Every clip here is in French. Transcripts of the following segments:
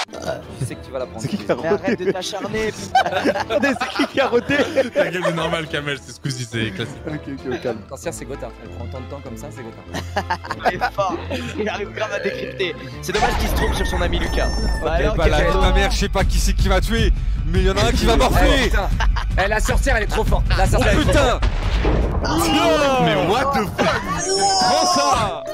Je sais que tu vas la prendre. C'est qui qui a roté? Arrête de t'acharner. Attendez, c'est qui a roté? Ta gueule est normale, Kamel, c'est ce coup-ci, c'est classique. Ok, calme. Cancer, c'est Gothard. Elle prend tant de temps comme ça, c'est Gothard. Il est fort. Il arrive grave à décrypter. C'est dommage qu'il se trompe sur son ami Lucas. Ok, bah la vie de ma mère, je sais pas qui c'est qui m'a tué, mais il y en a un qui va morfler. Eh, la sorcière, elle est trop forte. La sorcière, elle est trop forte. Putain. Mais what the fuck? Prends ça.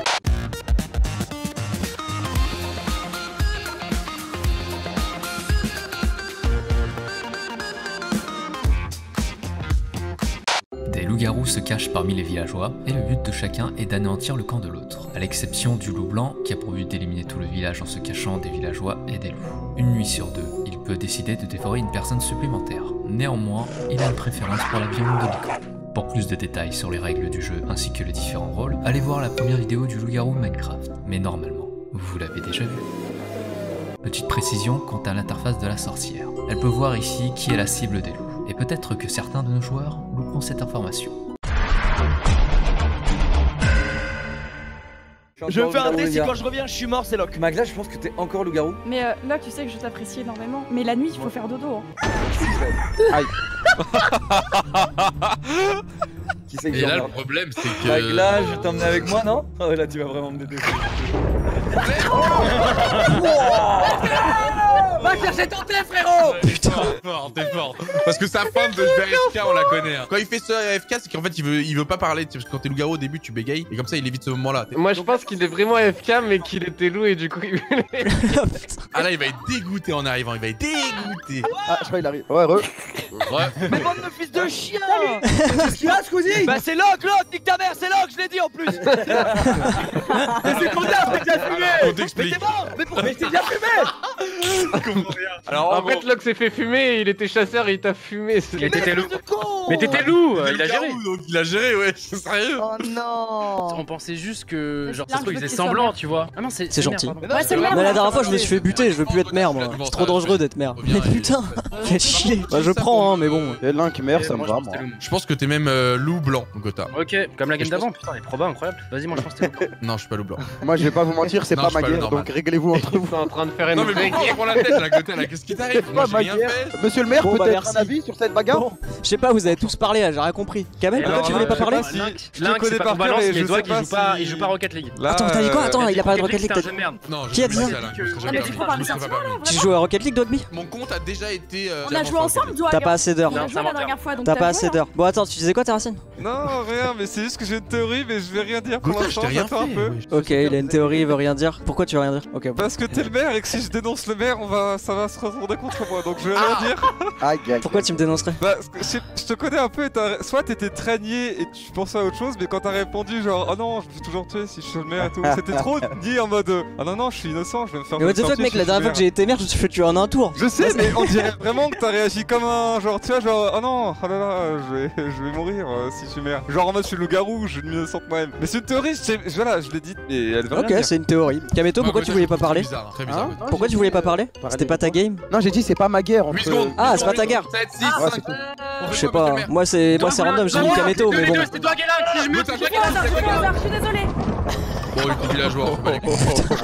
Des loups-garous se cachent parmi les villageois, et le but de chacun est d'anéantir le camp de l'autre, à l'exception du loup blanc qui a pour but d'éliminer tout le village en se cachant des villageois et des loups. Une nuit sur deux, il peut décider de dévorer une personne supplémentaire. Néanmoins, il a une préférence pour la viande de licorne. Pour plus de détails sur les règles du jeu ainsi que les différents rôles, allez voir la première vidéo du loup-garou Minecraft, mais normalement, vous l'avez déjà vu. Petite précision quant à l'interface de la sorcière. Elle peut voir ici qui est la cible des loups. Et peut-être que certains de nos joueurs louperont cette information. Je vais faire un test, si quand je reviens, je suis mort, c'est Locke. Magla, je pense que t'es encore loup-garou. Mais là, tu sais que je t'apprécie énormément. Mais la nuit, il faut faire dodo. Hein. Aïe. Qui c'est que Et j'ai là, le emmerdé? problème, c'est que. Magla, je vais t'emmener avec moi, non? Oh là, tu vas vraiment me détester. Va chercher ton thé, frérot. Putain! T'es fort. Parce que sa femme de je vais AFK, on la connaît. Hein. Quand il fait ça AFK, c'est qu'en fait, il veut pas parler. Parce que quand t'es loup-garou au début, tu bégayes. Et comme ça, il évite ce moment-là. Moi je pense qu'il est vraiment AFK mais qu'il était loup et du coup il Ah là, il va être dégoûté en arrivant. Il va être dégoûté. Ah, je crois qu'il arrive. Ouais, re. Ouais. Mais bande de fils de chien. Qu'est-ce qu'il y a, Squeezie? Bah c'est Locke, nique ta mère, c'est Locke, je l'ai dit en plus. Mais c'est trop tard, t'as déjà fumé! On Mais t'explique. t'es mort. Mais pourquoi t'es déjà fumé? Alors, En fait Locke s'est fait fumer, il était chasseur et il t'a fumé. Mais t'étais loup. Mais t'étais loup, il a géré. Donc il a géré, ouais. C'est sérieux. Oh non. On pensait juste que genre Là, ça se trouve je il veux faisait qu'il soit semblant maire. tu vois. Ah non c'est gentil. merde, Ouais, c'est le maire. Mais la dernière fois, je me suis fait buter, je veux plus être maire, moi. C'est trop dangereux d'être maire. Mais putain, faites chier. Bah, je prends, hein, mais bon. Et l'un qui meurt, ça me va, moi. Je pense que t'es même loup blanc, Gotha. Ok, comme la game Je d'avant, putain les probas incroyables. Vas-y moi je pense que t'es loup. Non, je suis pas loup blanc. Moi, je vais pas vous mentir, c'est Non, pas je suis ma pas le guerre, normal. donc réglez-vous entre vous. T'es en train de faire une Non, mais pourquoi tu prends la tête là, Gotha là? Qu'est-ce qui t'arrive? Moi, j'ai ma rien guerre. fait. Monsieur le maire, Bon, bah, peut-être merci. un avis sur cette bagarre? Bon, je sais pas, vous avez tous parlé là, j'ai rien compris. Kamel, pourquoi tu voulais pas parler? Lynx, connais c'est pas par qu'on balance cœur et mais je Doig sais il pas joue pas, si- il joue pas Rocket League. Là, Attends, t'as dit quoi? Attends, il a parlé de Rocket League. C'était un jeu de merde. Non, je Qui a sais dit pas ça ça, là. Je serais Ah, jamais mais permis. tu parles Je me serais pas sentiment, permis. là, Tu vraiment. joues à Rocket League, Dogby? Mon compte a déjà été. On a joué ensemble, toi. T'as pas assez d'heures. On a Non, joué ça la menteur. dernière fois, donc T'as pas joué, assez hein. d'heures. Bon, attends, tu disais quoi, Terracine? Non, rien, mais c'est juste que j'ai une théorie, mais je vais rien dire pour Gotha, je l'instant, t'ai rien j'attends un fait. peu. ouais. Ok, il a une théorie, il veut rien dire. Pourquoi tu veux rien dire? Ok, bon. Parce que t'es le maire et que si je dénonce le maire, ça va se retourner contre moi, donc je vais rien dire. Aïe, aïe. Pourquoi tu me dénoncerais? Bah, je te connais un peu et soit t'étais traîné et tu pensais à autre chose, mais quand t'as répondu genre oh non, je me fais toujours tuer si je suis le maire et tout, c'était trop dit en mode ah non, non, je suis innocent, je vais me faire. Mais what the fuck, sortir mec, si la je dernière suis fois que j'ai été maire, je me suis fait tuer en un tour. Je sais, mais on dirait vraiment que t'as réagi comme un genre, tu vois, genre, oh non, oh là là, je vais mourir si je suis maire. Genre en mode, je suis loup-garou, je me sens moi-même. Mais c'est une théorie, voilà, je l'ai dit, et elle va rien Ok, dire. c'est une théorie. Kameto, Moi, pourquoi Gotha, tu voulais je pas trouve parler? Très bizarre, très bizarre. Hein? Pourquoi tu voulais pas parler? C'était pas ta game? Non, j'ai dit, c'est pas ma guerre. 8 Entre... secondes. Ah, c'est pas ta guerre. 7, 6, Ouais, 5. c'est tout. Je sais pas, moi c'est random, j'ai mis Kameto, mais bon. C'était toi Galant si je me Gotha, Je suis au hasard, je suis désolée. Bon, il était villageois, on fait pas les coups.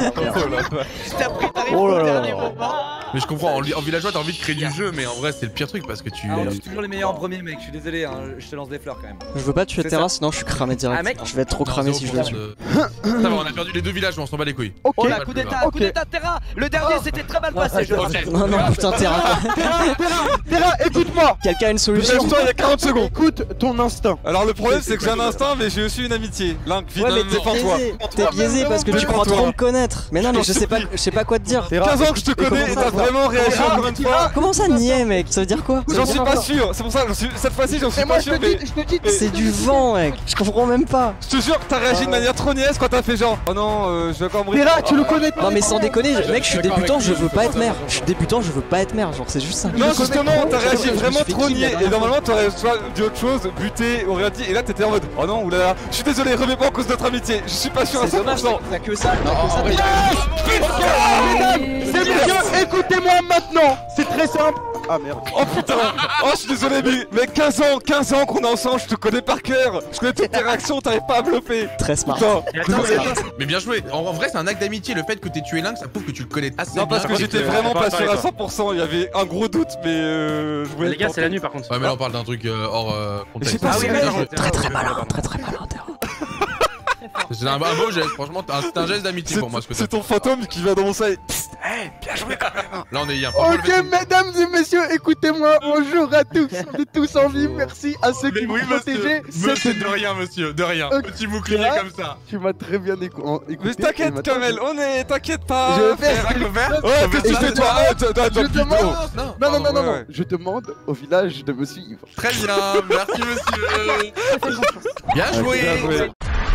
T'as pris ta Oh là réponse au là. dernier moment. Mais je comprends, en villageois, t'as envie de créer du jeu, mais en vrai, c'est le pire truc parce que tu. Ah, on tue toujours les meilleurs en premier, mec, je suis désolé, hein, je te lance des fleurs quand même. Je veux pas tuer C'est Terra, ça. sinon je suis cramé direct. Ah, mec. Je vais être trop Non, cramé zéro si je le pour tue. cent de- Ça va, on a perdu les deux villages, mais on s'en bat les couilles. Ok. Oh la coup d'état, coup d'état de Terra. Le dernier s'était très mal passé, je le rappelle. Non, non, putain, Terra. Terra, écoute-moi. Quelqu'un a une solution? Lève-toi, il y a 40 secondes. Écoute ton instinct. Alors le problème c'est que j'ai un instinct, mais j'ai aussi une amitié. Link, vite, Ouais, mais défends-toi. t'es biaisé parce que tu crois Défends-toi. trop me connaître. Mais non, mais je sais pas quoi te dire. 15 ans que je te connais et t'as vraiment réagi encore une fois. Comment ça nier, mec? Ça veut dire quoi? J'en suis pas sûr, c'est pour ça, cette fois-ci j'en suis Et moi, pas je sûr, te mais dis, C'est du vent, mec. Je comprends même pas. je te jure que t'as réagi de manière trop niaise quand t'as fait genre oh non, je vais encore mourir. Terra, tu le connais pas. Non, mais sans déconner, mec, je suis débutant, je veux pas être maire. Je suis débutant, je veux pas être maire. Genre, c'est juste ça. Non, justement, t'as réagi Je me vraiment suis fait trop kill la niais. Et dernière normalement, t'aurais soit dit autre chose, buté, ou rien dit. Et là, t'étais en mode oh non, oulala, je suis désolé, remets pas en cause notre amitié. Je suis pas sûr à C'est dommage, 100%. t'as que ça, t'as que ça. Mesdames et messieurs, écoutez-moi maintenant. C'est très simple. Ah merde. Oh putain. Oh, je suis désolé, mais 15 ans qu'on est ensemble, je te connais par cœur. Je connais toutes tes réactions, t'arrives pas à bluffer. Très smart. Putain. Mais bien joué. En vrai, c'est un acte d'amitié. Le fait que t'aies tué Lynx, ça prouve que tu le connais assez Non, bien. parce que j'étais vraiment pas sûr à 100%. Il y avait un gros doute, mais je voulais. Les gars, c'est la nuit par contre. Ouais, mais là, on parle d'un truc hors contexte. Ah oui, très très malin, Terra. C'est un beau geste, franchement, c'est un geste d'amitié pour moi ce que c'est ton fantôme qui va dans mon salle. Hey, bien joué quand même. Là on est hier. Ok, mesdames et messieurs, écoutez-moi. Bonjour à tous. On est tous en vie. Merci à ceux qui m'ont protégé. Monsieur, de rien, monsieur, de rien. Petit bouclier comme ça. Tu m'as très bien écouté. Mais t'inquiète, Kamel, t'inquiète pas. Je vais faire. Ouais, qu'est-ce que tu fais toi? Je demande. Non. Ouais. Je demande au village de me suivre. Très bien, merci monsieur. Bien joué.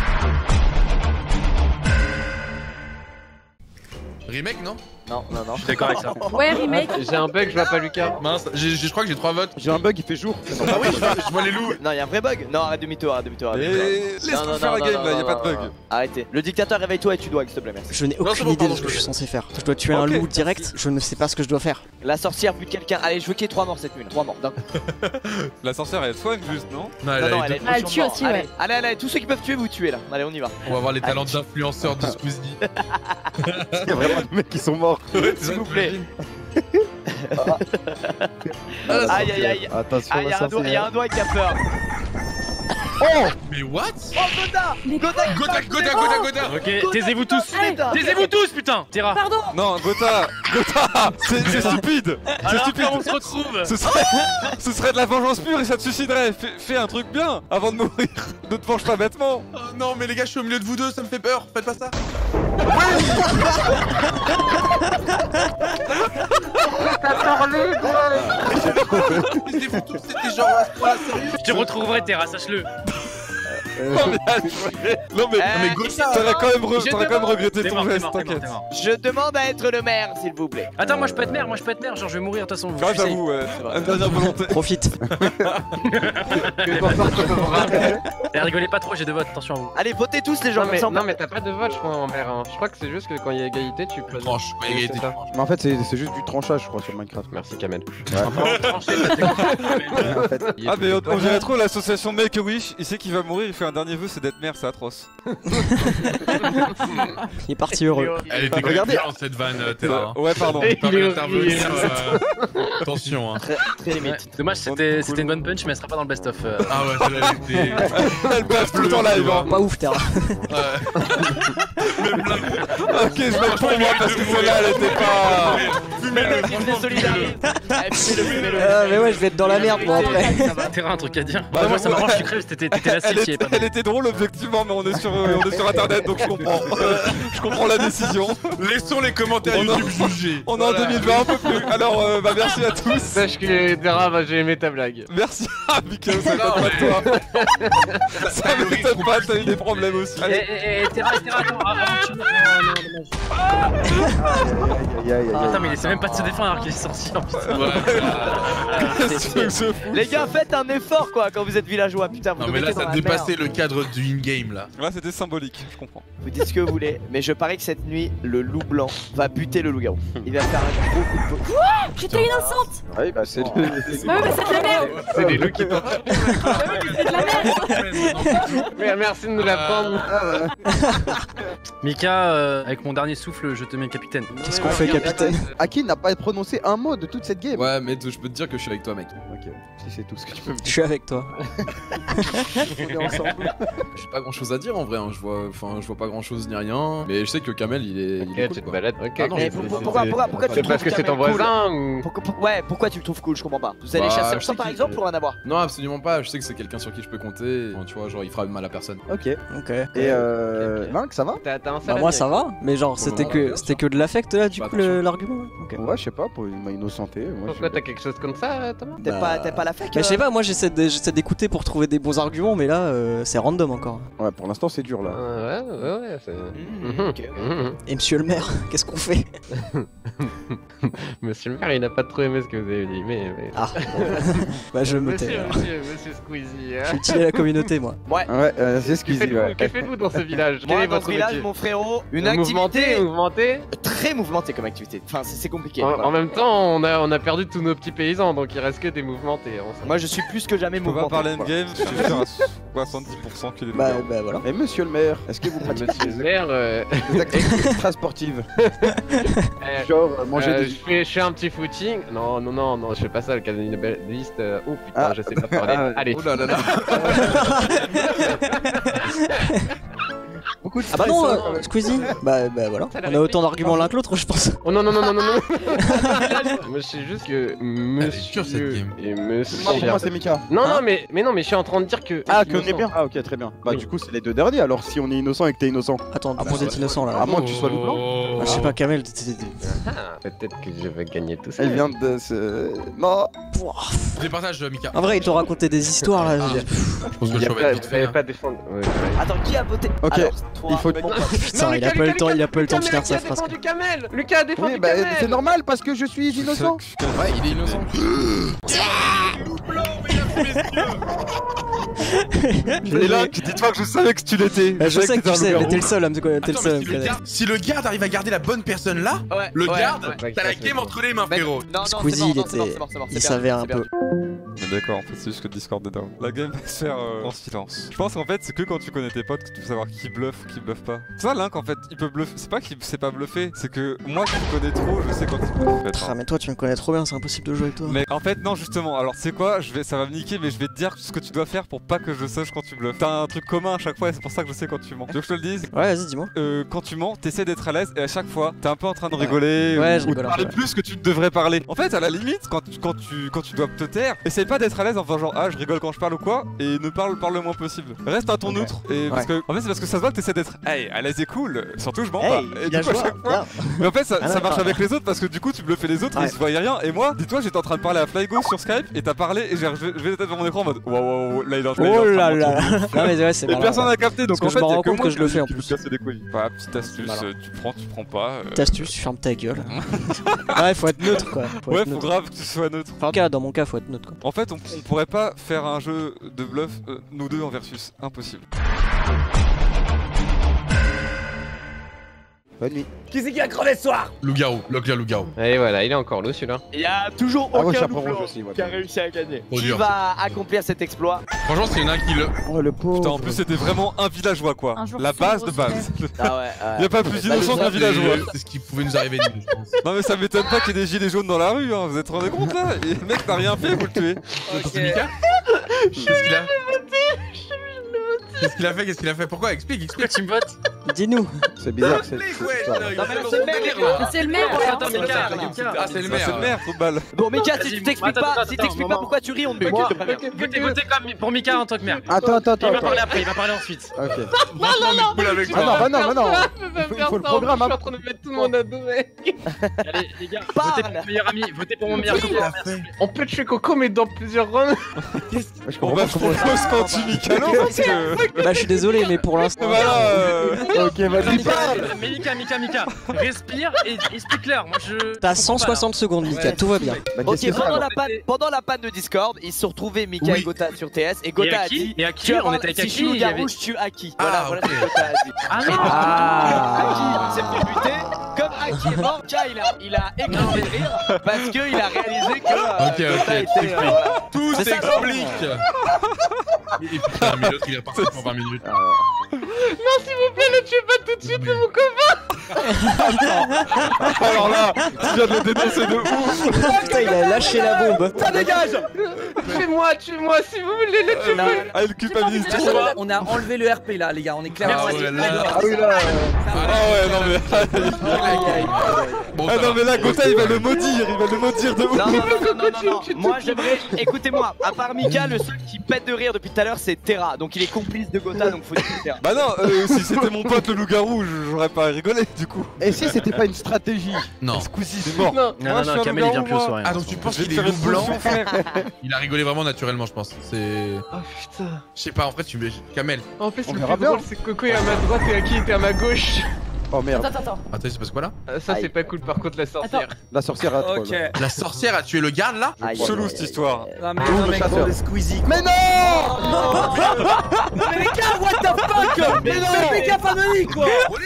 Remake, non? Non. Je suis d'accord avec ça. Ouais, remake. J'ai un bug, je vois pas Lucas. Mince, je crois que j'ai 3 votes. J'ai un bug, il fait jour. Ah oui, je vois les loups. Non, y'a un vrai bug. Non, arrête demi-tour, arrête demi-tour. Laisse-moi faire la game là, y'a pas de bug. Arrêtez. Le dictateur, réveille-toi et tu dois, s'il te plaît, merci. Je n'ai aucune idée de ce que je suis censé faire. Je dois tuer un loup direct, je ne sais pas ce que je dois faire. La sorcière bute quelqu'un. Allez, je veux qu'il y ait 3 morts cette nuit. 3 morts. La sorcière elle soigne juste, non? Non, elle Ah, elle tue aussi, ouais. Allez, tous ceux qui peuvent tuer, vous tuez là. Allez, on y va. On va voir les talents d'influenceurs de Squeezie. Il y a vraiment des mecs qui sont morts. S'il vous plaît. Aïe. Attention, Il y a un doigt qui a peur. Oh! Mais what? Oh, Goda. Ok, taisez-vous tous. Allez. Taisez-vous tous, putain. Terra. Pardon. Non, Gotha, c'est stupide. C'est Alors stupide. on se retrouve. Ce serait de la vengeance pure et ça te suiciderait. Fais un truc bien avant de mourir. Ne te venge pas bêtement. Oh non, mais les gars, je suis au milieu de vous deux, ça me fait peur. Faites pas ça. C'était tous, c'était genre à ce point-là, sérieux. Je te retrouverai, Terra, sache-le. Non mais Gotha, t'aurais quand même regretté T'es ton mort, geste, t'es t'inquiète. mort. Je demande à être le maire, s'il vous plaît. Attends, moi je peux être maire, genre je vais mourir de toute façon. Ah j'avoue, ouais. Une dernière volonté. Profite. Eh, rigolez pas trop, j'ai 2 votes, attention à vous. Allez, votez tous les gens. Non, mais t'as pas de vote, je crois, en vert. Je crois que c'est juste que quand il y a égalité, tu peux. Tranche, égalité. Mais en fait, c'est juste du tranchage, je crois, sur Minecraft. Merci, Kamel. Ah mais on dirait trop l'association Make a Wish. Il sait qu'il va mourir, il fait un dernier vœu, c'est d'être maire, c'est atroce. Il est parti heureux. Elle était Regardez. bien cette vanne, Terra. Ouais, pardon. Pas d'intervenir. Attention, hein. Très limite. Dommage, c'était une bonne punch, mais elle sera pas dans le best-of. Ah ouais, celle-là, elle était. Elle passe tout le temps live, hein. Pas ouf, Terra. Ok, je vais pour moi parce que celle-là elle était pas. Fumez-le, Je me solidarise. Allez, fumez-le. Ah, mais ouais, je vais être dans la merde moi après. Terra, un truc à dire. Bah, Moi ça m'arrange, tu crèves, t'étais la seule qui est pas Elle était drôle objectivement, mais on est sur internet donc je comprends. Je comprends la décision. Laissons les commentaires YouTube juger. On est en 2020 un peu plus. Alors bah merci à tous. Sache que Terra, j'ai aimé ta blague. Merci à Mika, ça m'étonne pas de toi. Ça m'étonne pas, t'as eu des problèmes aussi. Eh, Terra, attends, Attends, mais il essaie même pas de se défendre alors qu'il est sorti en plus. Les gars, faites un effort quoi quand vous êtes villageois, putain. Vous Non nous mais là mettez ça dans la dépassait merde. le cadre du in-game là. Ouais, c'était symbolique, je comprends. Vous dites ce que vous voulez, mais je parie que cette nuit, le loup blanc va buter le loup-garou. Il va faire un gros coup de peau. J'étais innocente. Oui, bah c'est Ouais, mais c'est de la merde. C'est des loups qui t'ont. C'est de la merde. Merci de nous l'apprendre. Mika, avec mon dernier souffle, je te mets capitaine. Qu'est-ce qu'on fait, capitaine? Aki n'a pas prononcé un mot de toute cette game. Ouais, mais je peux te dire que je suis avec toi, mec. Ok, si c'est tout ce que tu peux me Je dire. suis avec toi. On est ensemble. J'ai pas grand chose à dire en vrai, hein. je vois pas grand chose ni rien. Mais je sais que Kamel il est Ok, cool, tu te quoi. balades. Ok. Ah non, Mais pourquoi tu C'est le parce que trouves c'est ton Kamel cool? voisin ou. Ouais, pourquoi tu le trouves cool? Je comprends pas. Vous allez Bah, chasser je sais par qu'il- exemple pour en avoir? Non, absolument pas. Je sais que c'est quelqu'un sur qui je peux compter. Enfin, tu vois, genre il fera de mal à personne. Ok. Ok. Et Lynx, ça va? T'as un Bah moi ça va, mais genre c'était que de l'affect là du Bah, coup attention. l'argument. Ok. Ouais, je sais pas, pour il m'a innocenté. Moi, Pourquoi je- t'as quelque chose comme ça, Thomas? T'es pas la fake? Mais je sais pas, moi j'essaie d'écouter pour trouver des bons arguments, mais là c'est random encore. Ouais, pour l'instant, c'est dur là. Ouais, c'est. Ok. Et monsieur le maire, qu'est-ce qu'on fait? Monsieur le maire, il n'a pas trop aimé ce que vous avez dit, mais. Ah. Bah je me tais. alors. Monsieur Squeezie. Je suis utile à la communauté moi. Ouais, c'est ce Que qu'il dit. faites-vous Ouais. que faites-vous dans ce village? Quel Moi, est dans votre ce village, métier? frérot, une Mouvementé, activité très mouvementée comme activité. Enfin, c'est compliqué. En même temps, on a perdu tous nos petits paysans, donc il reste que des mouvementés. Moi, je suis plus que jamais Je peux pas mouvementé. parler endgame, je suis sûr à 70% qu'il est Bah voilà. Et monsieur le maire, est-ce que vous pratiquez Monsieur le maire, des activités extra-sportives? eh, Genre manger je fais un petit footing. Non, je fais pas ça, le cannibaliste. Oh putain, je sais pas parler. Allez. Oh là là là. beaucoup de Ah bah non, stress, Squeezy. Bah voilà. On a autant d'arguments l'un que l'autre, je pense. Oh non. Moi, je sais juste que monsieur cette game. et monsieur. Pour moi, c'est Mika. Non, mais je suis en train de dire que. Ah, que on est bien. Ah, ok, très bien. Bah, du coup, c'est les deux derniers. Alors, si on est innocent et que t'es innocent. Attends, on est innocent là. À moins que tu sois loup blanc. Ah, je sais pas, Kamel. Peut-être que je vais gagner tout ça. Elle vient de se. Non. Départage, Mika. En vrai, ils t'ont raconté des histoires là. Je pense que je vais vite faire. Pas défendre. Attends, qui a voté? Ok, Alors, il faut. Putain, il a pas eu le temps, il a pas eu le temps de finir sa phrase. Lucas a défendu Kamel. Lucas a défendu Oui, bah, Kamel. c'est normal parce que je suis innocent. Ouais, il est innocent. Et là, dis-toi que je savais que tu l'étais. Bah, je sais que tu sais, mais t'es le seul à me t'es le Attends, seul à mais me connaître. si le garde arrive à garder la bonne personne là, le garde, t'as la game entre les mains, frérot. Squeezie, il savait un peu. D'accord, en fait, c'est juste que le Discord est down. La game va se faire en silence. Je pense qu'en fait, c'est que quand tu connais tes potes que tu peux savoir qui bluffe ou qui bluffe pas. C'est ça, Link, en fait, il peut bluffer. C'est pas qu'il sait pas bluffer, c'est que moi qui te connais trop, je sais quand il bluffe. Ah, mais toi, tu me connais trop bien, c'est impossible de jouer avec toi. Mais en fait, non, justement, alors c'est quoi, ça va me niquer, mais je vais te dire ce que tu dois faire pour pas que je sache quand tu bluffes. T'as un truc commun à chaque fois et c'est pour ça que je sais quand tu mens. Tu veux que je te le dise? Ouais, vas-y, dis-moi. Quand tu mens, t'essaies d'être à l'aise et à chaque fois, t'es un peu en train de rigoler Ouais, je ou de rigole un parler peu. plus que tu devrais parler. En fait, à la limite, quand tu dois te taire, essaye pas d'être à l'aise en faisant genre, ah, je rigole quand je parle ou quoi, et ne parle le moins possible. Reste à ton neutre. Et parce que, en fait, c'est parce que ça se voit que t'essaies d'être, hey, à l'aise et cool, surtout je mens pas. Et du coup, à chaque fois. Mais en fait, ça marche avec les autres parce que du coup, tu bluffais les autres et ils se voyaient rien. Et moi, dis-toi, j'étais en train de parler à Flygo sur Skype et t'as parlé et je vais la tête devant mon écran en mode, waouh, là il est en train de Oh là là. Non, mais ouais, c'est et malin. personne n'a capté, donc en Parce fait, que je me il y a rends que compte moi que je le fais en qui plus. me casse les couilles. Voilà, petite astuce, tu prends pas. Petite astuce, tu fermes ta gueule. Ouais, faut être neutre quoi. Ouais, faut grave que tu sois neutre. Enfin, dans mon cas, faut être neutre quoi. En fait, on pourrait pas faire un jeu de bluff, nous deux en versus. Impossible. Bonne nuit. Qui c'est qui a crevé ce soir? Loup-garou, loup-garou. Et voilà, il est encore loup celui-là. Il y a toujours Ah ouais, aucun chaperon loup rouge aussi, ouais. qui a réussi à gagner. Trop Qui dur, va accomplir cet exploit? Franchement, c'est une un qui le. Oh, le pauvre. Putain, en plus, c'était vraiment un villageois quoi. Un jour La sombre base de au base. Ah ouais. Y a pas plus innocent qu'un villageois. C'est ce qui pouvait nous arriver, nous, je pense. Non, mais ça m'étonne pas qu'il y ait des gilets jaunes dans la rue, hein. Vous êtes rendu compte là? Et le mec n'a rien fait, vous le tuez. C'est Mika? Qu'est-ce qu'il a? Qu'est-ce qu'il a fait? Pourquoi? Explique. Tu me votes? Dis-nous. C'est bizarre, c'est. C'est le maire. Attends, Mika. Ah, c'est le Bah, c'est le maire. maire, trop de balles. Bon, Mika, si tu t'expliques pas, Attends, pourquoi tu ris, on ne peut Moi- pas. Votez comme pour Mika en tant que maire. Attends. Il va parler après, il va parler ensuite. Ok. Non, cool avec Ah non, toi. bah non. Il faut le programme. Je suis en train de mettre tout le monde à dos, mec. Allez, les gars, Parle. votez pour mon meilleur ami, votez pour mon meilleur ami. On peut tuer Coco, mais dans plusieurs rounds. On va propose quand tu Mikalo parce que. Bah, je suis désolé, mais pour l'instant. Voilà. Ok, vas-y, parle. Mais Mika, respire et explique-leur. Moi je. T'as 160 secondes, Mika, tout va bien. Bah, Ok, qu'est-ce que c'est, pendant la panne de Discord, ils se sont retrouvés Mika Oui. et Gotha sur TS et Gotha a dit Et à qui tu vas on voir, était avec si je Aki, suis il y loup-garou, avait- je tue Aki. Ah, Voilà ok. ce que Gotha a dit. Ah non. Aki s'est fait buter, comme Aki est mort, Mika il a éclaté de rire parce qu'il a réalisé que Gotha était. Voilà. Tout C'est ça, s'explique. Et putain, mais l'autre il est reparti pour 20 minutes. Non, s'il vous plaît, ne tuez pas tout de suite, c'est mon copain. Alors là, tu viens de le dénoncer de ouf. Putain, il a lâché la bombe. Ça dégage. Tuez-moi, si vous voulez, le tuez. Ah, il culpabilise trop. On a enlevé le RP là, les gars, on est clair. Ah ouais, là. Ah oui, là. Ah ouais, non mais. Bon, Ah ça non va. mais là, Gotha il va le maudire de ouf. Non. Moi j'aimerais. Écoutez-moi, à part Mika, le seul qui pète de rire depuis tout à l'heure c'est Terra. Donc il est complice de Gotha, donc faut dire Terra. Bah non, si c'était mon pote le loup-garou, j'aurais pas rigolé du coup. Et si c'était pas une stratégie? Non. Squeezie, il est mort. Non, Non, Kamel il vient plus aux soirées. Ah, donc tu penses Je vais qu'il te est faire loup une blanc? potion, frère. Il a rigolé vraiment naturellement, je pense. C'est. Oh putain. Je sais pas, en fait, tu mets Kamel. En plus, On le verra plus drôle, bien. c'est que Coco est à ma droite et Aki était à ma gauche. Oh merde. Attends. Attends, c'est parce quoi là? Ça c'est pas cool par contre la sorcière. La sorcière a troll. Ok. La sorcière a tué le garde là? Chelou cette histoire. Non mais non, mec, chasseur. de Squeezie. Mais non. Mais les gars, what the fuck? Mais non, mais gars, famille quoi.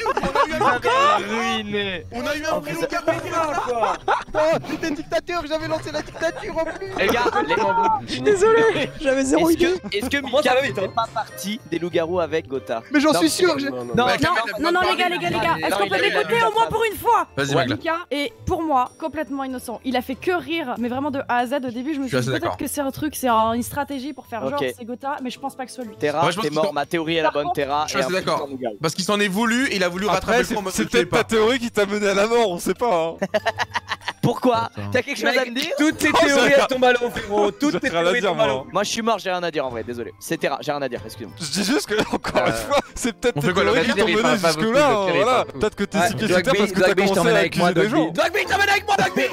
Ruiné. On a eu un vrai loup-garou. Quoi. Oh, j'étais dictateur, j'avais lancé la dictature en plus. Les gars, Je suis désolé, j'avais zéro idée. est-ce que Moi, ça Mika va vite, fait hein. pas partie des loups-garous avec Gotha? Mais j'en Non, suis sûr. Non, Ouais, non, les gars, est-ce qu'on peut l'écouter au moins pour une fois? Vas-y, Ouais. Magla. Mika est pour moi complètement innocent. Il a fait que rire, mais vraiment de A à Z. Au début, je me Je suis suis dit assez peut-être d'accord. que c'est un truc, c'est une stratégie pour faire genre Ok. c'est Gotha, mais je pense pas que ce soit lui. Terra, Ouais, je pense t'es qu'ils mort, sont- ma théorie est la Par bonne, contre, Terra. Je suis assez et ensuite, d'accord. c'est loup-garou. Parce qu'il s'en est voulu et il a voulu rattraper Après, le fond en mode c'est je le tuais peut-être ta pas. théorie qui t'a mené à la mort, on sait pas. Hein. Pourquoi? T'as quelque chose à me dire? Toutes tes théories elles tombent à l'eau, frérot. Toutes tes J'ai rien à théories dire, tombent à moi. l'eau. Moi je suis mort, j'ai rien à dire en vrai, désolé. C'est Terra, j'ai rien à dire, excuse-moi. Je dis juste que, encore une fois, c'est peut-être on tes fait quoi, la théories qui t'ont vérité, mené il parle pas jusque là. beaucoup, le Voilà, pire, peut-être que t'es Ouais, si pied sur terre Dogby, parce que t'as Dogby, je commencé t'emmène à avec moi, accuser des gens. Dogby, t'emmènes avec moi, Dogby.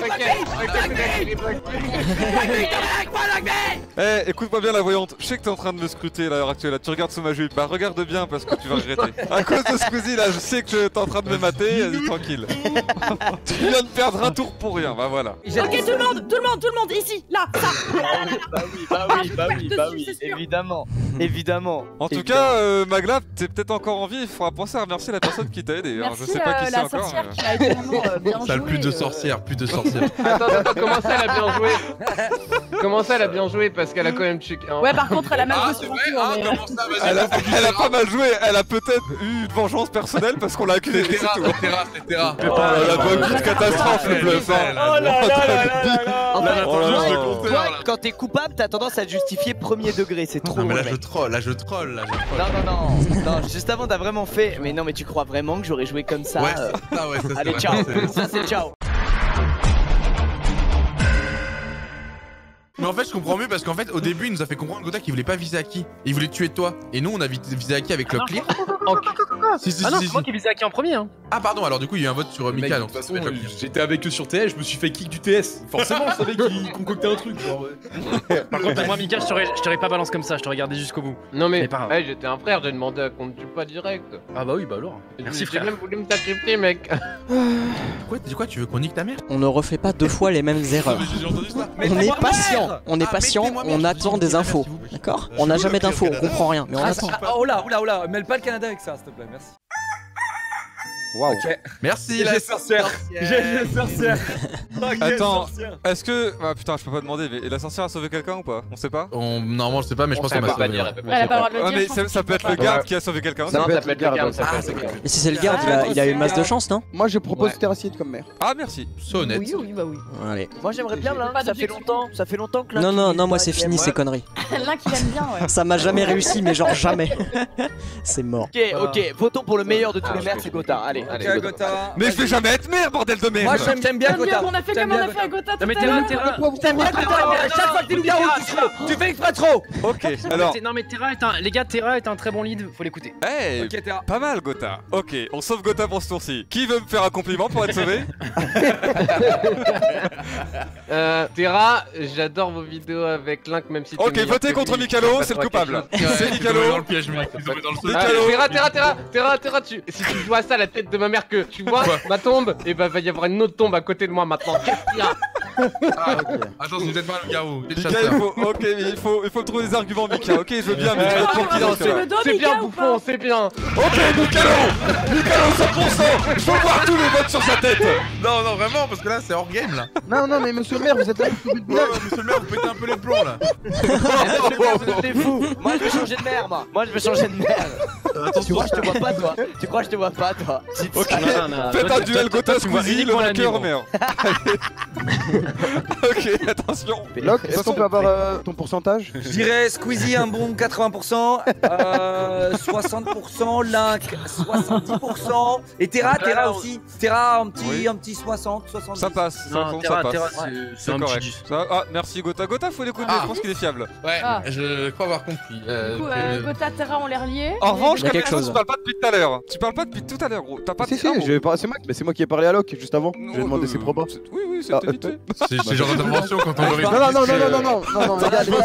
Eh, écoute-moi bien la voyante, je sais que t'es en train de me scruter à l'heure actuelle, là. Tu regardes sous ma jupe, bah regarde bien parce que tu vas regretter. À cause de Squeezie là, je sais que t'es en train de me mater, vas-y tranquille. Tu viens de perdre un tour pour rien, bah voilà. Ok, tout le monde, ici, là, ça. Bah oui, évidemment, évidemment. En tout cas, Magla, t'es peut-être encore en vie, il faudra penser à remercier la personne qui t'a aidé. Hein. Je Merci sais pas qui c'est la encore. sorcière mais- qui a été vraiment bien T'as le jouée, plus de sorcières, plus de sorcières. Attends, comment ça elle a bien joué? Comment ça elle a bien joué parce qu'elle a quand même tué. Ouais, par contre, elle a mal Ah, joué c'est sur vrai? son tour, Ah, mais- comment ça? Vas-y, Elle a pas mal joué, elle a peut-être eu une vengeance personnelle parce qu'on l'a accusé. C'est C'est Terra, tout. c'est Terra, c'est Terra. Oh la bonne catastrophe, le bluff. Oh là là là là là. Oh là là, Oh là là. le compteur, Toi, là. quand t'es coupable, t'as tendance à te justifier premier degré, c'est trop. Non mais là mec. je troll, là je troll. Non, juste avant t'as vraiment fait. Mais non, mais tu crois vraiment que j'aurais joué comme ça? Ouais, ça ouais, ça c'est Allez, vrai, ciao. c'est- Ça c'est ciao. Mais en fait je comprends mieux parce qu'en fait au début il nous a fait comprendre Gotha qu'il voulait pas viser Aki. Il voulait tuer toi. Et nous on a visé Aki avec le clear. Si si Ah non, si c'est moi si. qui visais Aki en premier. Hein. Ah pardon, alors du coup il y a eu un vote sur Mec, Mika de donc toute ça façon, va être le clear. j'étais avec eux sur TS, je me suis fait kick du TS. Forcément, je savais qu'ils concoctaient un truc. Genre, Par contre, moi, Mika, je t'aurais pas balancé comme ça, je t'aurais gardé jusqu'au bout. Non mais C'est pas grave. ouais, j'étais un frère, j'ai demandé qu'on ne tue pas direct. Ah bah oui, bah alors. Merci J'ai frère. même voulu me sacrifier mec. Quoi, tu veux qu'on nique ta mère? On ne refait pas deux fois les mêmes erreurs. J'ai entendu ça. On est patient, on est Ah, patient, mettez-moi mère, on je attend vous dis des infos. s'il vous plaît. D'accord? On n'a jamais d'infos, on comprend rien, mais on attend. Oh là, mêle pas le Canada avec ça, s'il te plaît, merci. Waouh. Ok. Merci la GG sorcière. GG sorcière. Ok, Attends. sorcière. Est-ce que. Ah putain, je peux pas demander, mais la sorcière a sauvé quelqu'un ou pas? On sait pas? Normalement je sais pas mais je pense On qu'elle peut m'a pas sauvé. dire, ouais. elle peut Elle a pas le droit de Ah le mais dire. je pense ça que peut tu être le peux garde pas. qui a sauvé quelqu'un. Ça Non, peut ça être peut être le le garde, garde, ça Ah, peut être c'est le garde. Mais si c'est le garde, il a eu masse de chance, non? Moi je propose Terracier comme maire. Ah merci. C'est honnête. Oui, bah oui. Allez. Moi j'aimerais bien là, Pas ça fait d'objection. longtemps. Ça fait longtemps que là. Non, moi c'est fini ces conneries. L'un qui l'aime bien, ouais. Ça m'a jamais réussi, mais genre jamais. C'est mort. Ok, votons pour le meilleur de tous les maires, c'est Gotha. Allez, Ok, Gotha. Mais je vais jamais être maire, bordel de merde! Moi j'aime bien Gotha. On a fait J'aime comme on bien a fait à Gotha Non tout mais à Terra, l'heure. Terra. T'aimes bien Gotha. Chaque fois que t'es loup-garou, tu fais exprès trop. Ok, alors. Non mais Terra est un. Les gars, Terra est un très bon lead, faut l'écouter. Hey! Ok, Terra. Pas mal, Gotha. Ok, on sauve Gotha pour ce tour-ci. Qui veut me faire un compliment pour être sauvé? Terra, j'adore vos vidéos avec Link même si Ok, votez contre Mikalo, c'est le coupable. C'est Mikalo. Dans le piège mec. Ils ont mis dans le saut. Terra, si tu joues à ça la tête de ma mère que tu vois ma tombe, et bah va y avoir une autre tombe à côté de moi maintenant. Qu'est-ce qu'il y a? Ah, ok. Attends, vous êtes pas un loup-garou. T'es Mika, chasseur. il faut trouver des arguments, Mika. Ok, je veux bien, mais tu vas pour qui dans ce Tu cas-là? me donnes C'est bien Mika ou bouffon, pas? c'est bien. Ok, Mikalo 100%. Je veux voir tous les votes sur sa tête. Non, vraiment, parce que là c'est hors game là. Non, mais monsieur le maire, vous êtes là depuis le début de Ouais, village. monsieur le maire, vous pétez un peu les plombs là. Vous êtes des fous. Moi je vais changer de maire, moi. Moi je vais changer de maire. Tu crois que je te vois pas, toi? Tu crois que je te vois pas, toi? Ok, Non, faites toi, un duel Gotha tu vois Squeezie, le uniquement la vainqueur nuit, meurt. Ok, attention. Locke, est-ce qu'on peut avoir ton pourcentage? Je dirais Squeezie un bon 80%, 60%, Link 70% et Terra aussi. Terra un petit 60, 70. Ça passe, Non, ça Terra, passe. c'est un correct. petit 10. Ah, merci Gotha. Gotha, faut l'écouter, Ah. je pense qu'il est fiable. Ouais, Ah. je crois avoir compris. Du coup, Gotha, Terra, on les relié. En revanche, Il y a quelque Captain, chose. tu parles pas depuis tout à l'heure. Tu parles pas depuis tout à l'heure, gros. T'as pas Si, dit un mot. c'est moi qui ai parlé à Locke juste avant. J'ai demandé ses probas. Oui, Ah, c'était vite fait. C'est le genre d'intervention quand on aurait. Non,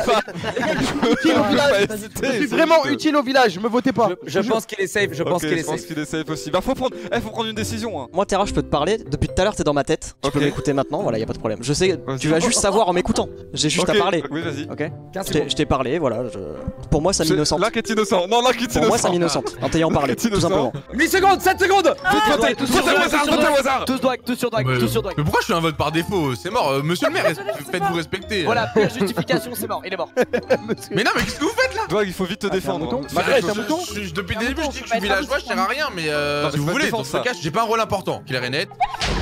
je suis vraiment utile au village, me votez pas. Je pense qu'il est safe, je pense qu'il est safe aussi. Bah faut prendre une décision. Moi Terra, je peux te parler, depuis tout à l'heure t'es dans ma tête. Tu peux m'écouter maintenant, voilà, y a pas de problème. Je sais, tu vas juste savoir en m'écoutant. J'ai juste à parler. Oui, vas-y. Ok. Je t'ai parlé, voilà. Pour moi, ça m'innocente. Là qui est innocent. Non, là qui est innocent. Pour moi, ça m'innocente. En t'ayant parlé, tout simplement. 8 secondes, 7 secondes. Votez au hasard. Tous Dwag, tous sur Dwag, tous sur Dwag. Mais pourquoi je suis un vote par défaut? C'est mort, monsieur le maire, faites-vous respecter. Voilà, pire justification, c'est mort, il est mort. Mais non, mais qu'est-ce que vous faites là? Dwag, il faut vite te défendre. Depuis le début, je dis que je suis villageois, je sers à rien, mais si vous voulez, dans ce cas, j'ai pas un rôle important. Clair et net.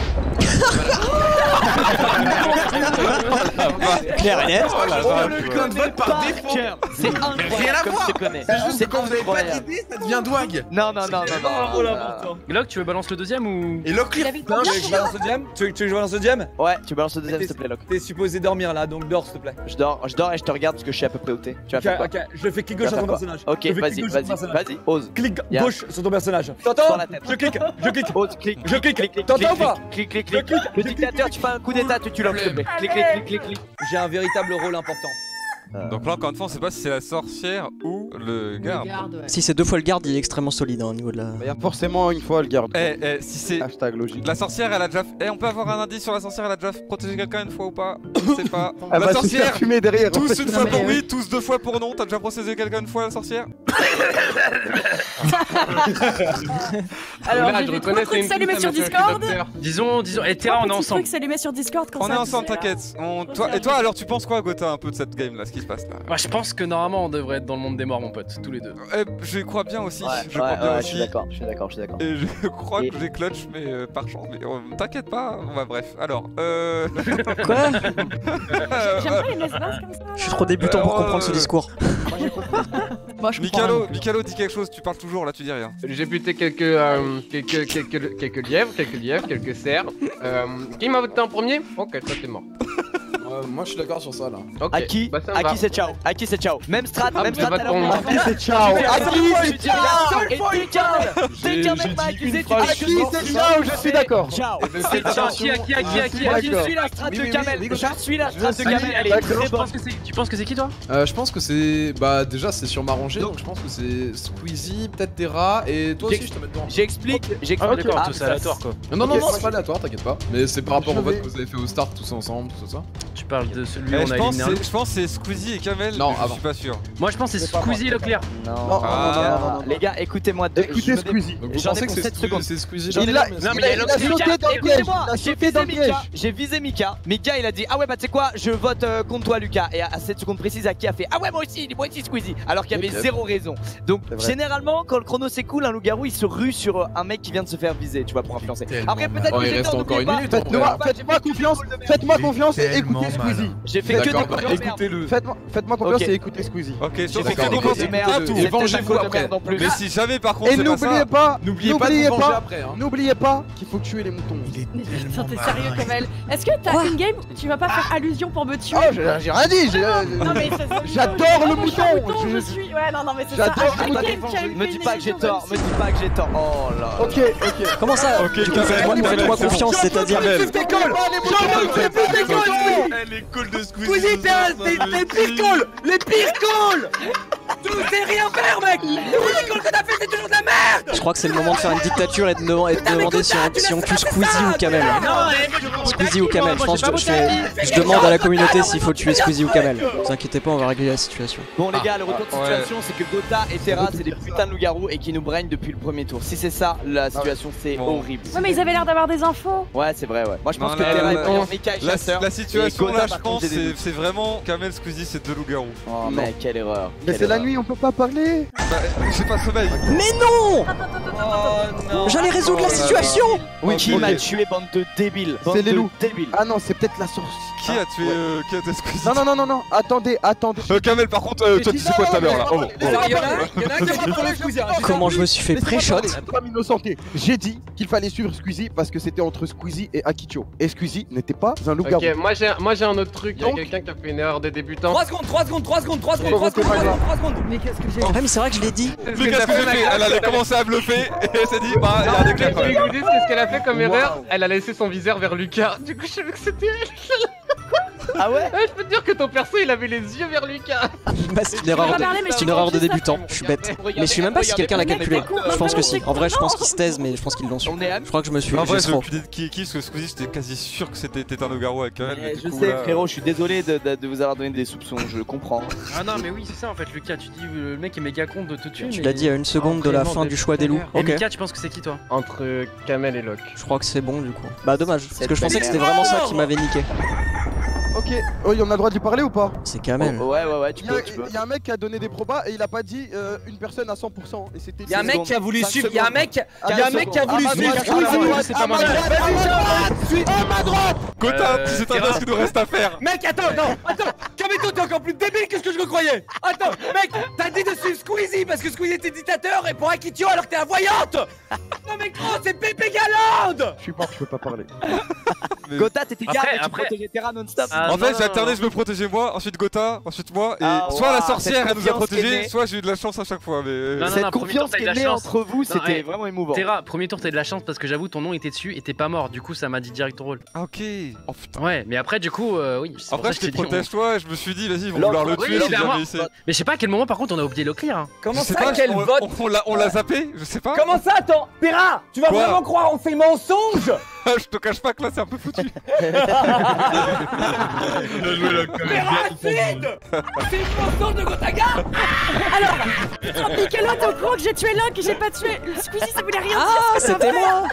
Clair et net. Le code vote par défaut. C'est incroyable. Rien à comme voir. tu connais. C'est juste que quand vous avez pas d'idée, ça devient Dwag. Non. Glock, tu veux balancer le deuxième ou. Et Lock, Tu veux que je balance le deuxième? Tu veux que je balance le deuxième? Ouais, tu balances le deuxième s'il te plaît, Lock. T'es supposé dormir là, donc dors s'il te plaît. Je dors et je te regarde parce que je suis à peu près où t'es. Tu vas faire quoi? Ok, je fais clic gauche sur ton personnage. Ok, vas-y, ose. Clic gauche sur ton personnage. T'entends? Je clique. Ose, clique. Je clique. T'entends ou pas? Clique. Le dictateur, tu fais un coup d'état, tu l'as s'il te plaît. Clique. J'ai un véritable rôle important. Donc là, encore une fois, on sait pas si c'est la sorcière ou le garde. Si c'est 2 fois le garde, il est extrêmement solide au niveau de la. Il y a forcément une fois le garde. Si c'est. Hashtag logique. La sorcière, elle a déjà. On peut avoir un indice sur la sorcière, elle a déjà protégé quelqu'un une fois ou pas? Je sais pas. La sorcière fumée derrière. Tous une fois pour oui, tous 2 fois pour non. T'as déjà protégé quelqu'un une fois, la sorcière? Alors, Là, j'ai je vu reconnais, 3 c'est trucs une s'allumer pute, sur ça m'a fait Discord. peur. Disons, et Terra, on est ensemble. trucs s'allumer sur Discord quand On est ensemble, t'inquiète. Et toi, alors, tu penses quoi, Gotha, un peu de cette game là, ce qui se passe là? Moi, je pense que normalement, on devrait être dans le monde des morts, mon pote, tous les deux. Je crois bien aussi. Je suis d'accord. Et je crois que j'ai clutch, mais par chance. Mais t'inquiète pas. Bref. Alors, Quoi? J'aime pas les lesbiennes comme ça. Je suis trop débutant pour comprendre ce discours. Moi, je comprends. Mikalo dit quelque chose, tu parles toujours là, tu dis rien. J'ai buté quelques lièvres, quelques cerfs. Qui m'a voté en premier? Ok, toi t'es mort. Moi je suis d'accord sur ça là. Ok, À qui c'est ciao. Même strat, Ah, même mais strat. va ton- À qui c'est ciao. Et dès qu'un mec m'a accusé, tu dis qui c'est ciao, je suis d'accord. Ciao. À qui Je suis la strat de Kamel. Je suis la strat de Kamel. Elle est très bonne. Tu penses que c'est qui, toi? Je pense que c'est. Bah déjà c'est sur ma rangée donc je pense que c'est Squeezie, peut-être Terra et toi aussi je te mets dedans. J'explique. D'accord, tout c'est aléatoire quoi. Non, c'est pas aléatoire, t'inquiète pas. Mais c'est par rapport au vote que vous avez fait au start tous ensemble, tout ça. Tu parles de celui où on Je a pense éliminé. que c'est Squeezie et Kamel. Non, mais je avant. suis pas sûr. Moi, je pense que c'est Squeezie Leclerc. Non. Les gars, écoutez-moi. Écoutez Squeezie. Donc vous J'en ai pensez pour que 7 secondes. c'est Squeezie Il là? a sauté dans le piège. J'ai visé Mika. J'ai visé Mika. Mika, il a dit ah ouais bah tu sais quoi, je vote contre toi Lucas. Et à 7 secondes précises, Aki a fait ah ouais moi aussi Squeezie. Alors qu'il y avait zéro raison. Donc généralement quand le chrono s'écoule, un loup-garou il se rue sur un mec qui vient de se faire viser, tu vois, pour influencer. Après peut-être il que reste encore une minute. Faites-moi confiance et écoutez Squeezie. J'ai fait que des D'accord, confiances. écoutez-le. Faites-moi confiance et écoutez Squeezie. Ok, sauf fait que que des causes de merde. Et vengez-vous après. Mais si jamais par contre Et c'est pas ça. n'oubliez pas n'oubliez pas qu'il faut tuer les moutons. Putain, t'es sérieux, Kamel? Est-ce que t'as une game où tu vas pas faire allusion pour me tuer? Oh, j'ai rien dit. Non, mais J'adore le mouton. Je suis. Ouais, non, mais c'est ça. J'adore À chaque le game, tu as une Me dis pas que j'ai illusion, tort, me dis pas que j'ai tort. Oh là. Ok. Comment ça? Faites-moi confiance, c'est-à-dire. Elle est cool de Squeezie. Les pires calls! Les pires calls! Tu sais rien faire, mec! Tous les calls que t'as fait, c'est toujours de la merde! Je crois que c'est le moment de faire une dictature et de demander si on tue Squeezie ou Kamel. Squeezie ou Kamel, je pense que je demande à la communauté s'il faut tuer Squeezie ou Kamel. Ne vous inquiétez pas, on va régler la situation. Bon les gars, le retour de situation c'est que Gotha et Terra c'est des putains de loups-garous et qui nous braignent depuis le premier tour. Si c'est ça, la situation c'est horrible. Ouais, mais ils avaient l'air d'avoir des infos. Ouais, c'est vrai, ouais. Moi je pense Non, que là, Terra là, est meilleur, Mika est chasseur. La situation et là, Gotha, je par pense, contre, j'ai des doutes. c'est vraiment Kamel, Squeezie, c'est deux loups-garous. Oh mec, quelle erreur. Mais c'est la nuit, on peut pas parler. J'ai pas sommeil. Mais non! J'allais résoudre la situation! Oui, qui m'a tué, bande de débiles. C'est les loups. Débiles. Ah non, c'est peut-être la source. Qui a tué Squeezie? Non, attendez. Kamel, par contre, toi tu sais quoi tout à l'heure là? Il y en a un qui va pour le Squeezie. Comment je me suis fait pré-shot? Pas m'innocenté. J'ai dit qu'il fallait suivre Squeezie parce que c'était entre Squeezie et Akicho. Et Squeezie n'était pas un loup-garou. Ok, moi j'ai un autre truc. Il y a quelqu'un qui a fait une erreur de débutant. 3 secondes. Mais qu'est-ce que j'ai Ouais, mais c'est vrai que je l'ai dit. Mais qu'est-ce que j'ai fait? Elle allait commencer à bluffer et elle s'est dit bah il y a un éclair quand même. Vous savez ce qu'elle a fait comme erreur? Elle a laissé son viseur vers Lucas. Du coup, je savais que c'était elle. Ah ouais? Je peux te dire que ton perso il avait les yeux vers Lucas. Bah, c'est une erreur de débutant, je suis bête. Mais je sais même pas si quelqu'un l'a calculé. Je pense que si. En vrai, je pense qu'ils se taisent, mais je pense qu'ils l'ont su. Je crois que je me suis. En vrai, j'ai aucune idée de qui parce que Squeezie, j'étais quasi sûr que c'était un loup-garou avec Kamel. Je sais, frérot, je suis désolé de vous avoir donné des soupçons, je le comprends. Ah non, mais oui, c'est ça en fait, Lucas. Tu dis le mec est méga con de te tuer. Tu l'as dit à une seconde de la fin du choix des loups. Et Ok. Lucas, tu penses que c'est qui toi? Entre Kamel et Locke. Je crois que c'est bon du coup. Bah dommage, parce que je pensais que c'était vraiment ça qui m'avait niqué. Ok, on a le droit de lui parler ou pas? C'est Kamel. Ouais, tu peux. Il y a un mec qui a donné des probas et il a pas dit une personne à 100%. Et c'était. Il y a un mec qui a voulu suivre. Il y a un mec qui a voulu suivre. C'est pas mal. À droite. Gotha, c'est un ce qu'il nous reste à faire. Mec, attends. Kamito, t'es encore plus débile que ce que je le croyais. Attends, mec, t'as dit de suivre Squeezie parce que Squeezie était dictateur et pour Akitio alors que t'es la voyante. Non mais gros, c'est Pépé Galande. Je suis mort, je peux pas parler. Gotha, t'étais calme, tu après- protégeais Terra non-stop. En fait, j'ai alterné, je me protégeais moi, ensuite Gotha, ensuite moi, et soit la sorcière elle nous a protégés, soit j'ai eu de la chance à chaque fois. Mais Non, cette confiance premier tour, t'as eu qui de est la née chance. entre vous, c'était ouais. vraiment émouvant. Terra, premier tour t'as eu de la chance parce que j'avoue ton nom était dessus et t'es pas mort, du coup ça m'a dit direct ton rôle. Ah ok. Oh putain. Ouais, mais après du coup, oui. c'est pour Après, ça je que te t'ai dit, protège toi et je me suis dit, vas-y, ils vont L'autre, vouloir le oui, tuer si clairement. jamais il sait. Mais je sais pas à quel moment par contre on a oublié Loclear. Hein. Comment Je sais ça, pas, quel vote? on l'a zappé, je sais pas. Comment ça, attends, Terra, tu vas Quoi vraiment croire en ces mensonges? Je te cache pas que là c'est un peu foutu. C'est une mensonge de Gotaga. Alors, Nickelot, t'es au courant que j'ai tué l'un que j'ai pas tué Squeezie, ça voulait rien dire. Ah, c'était moi.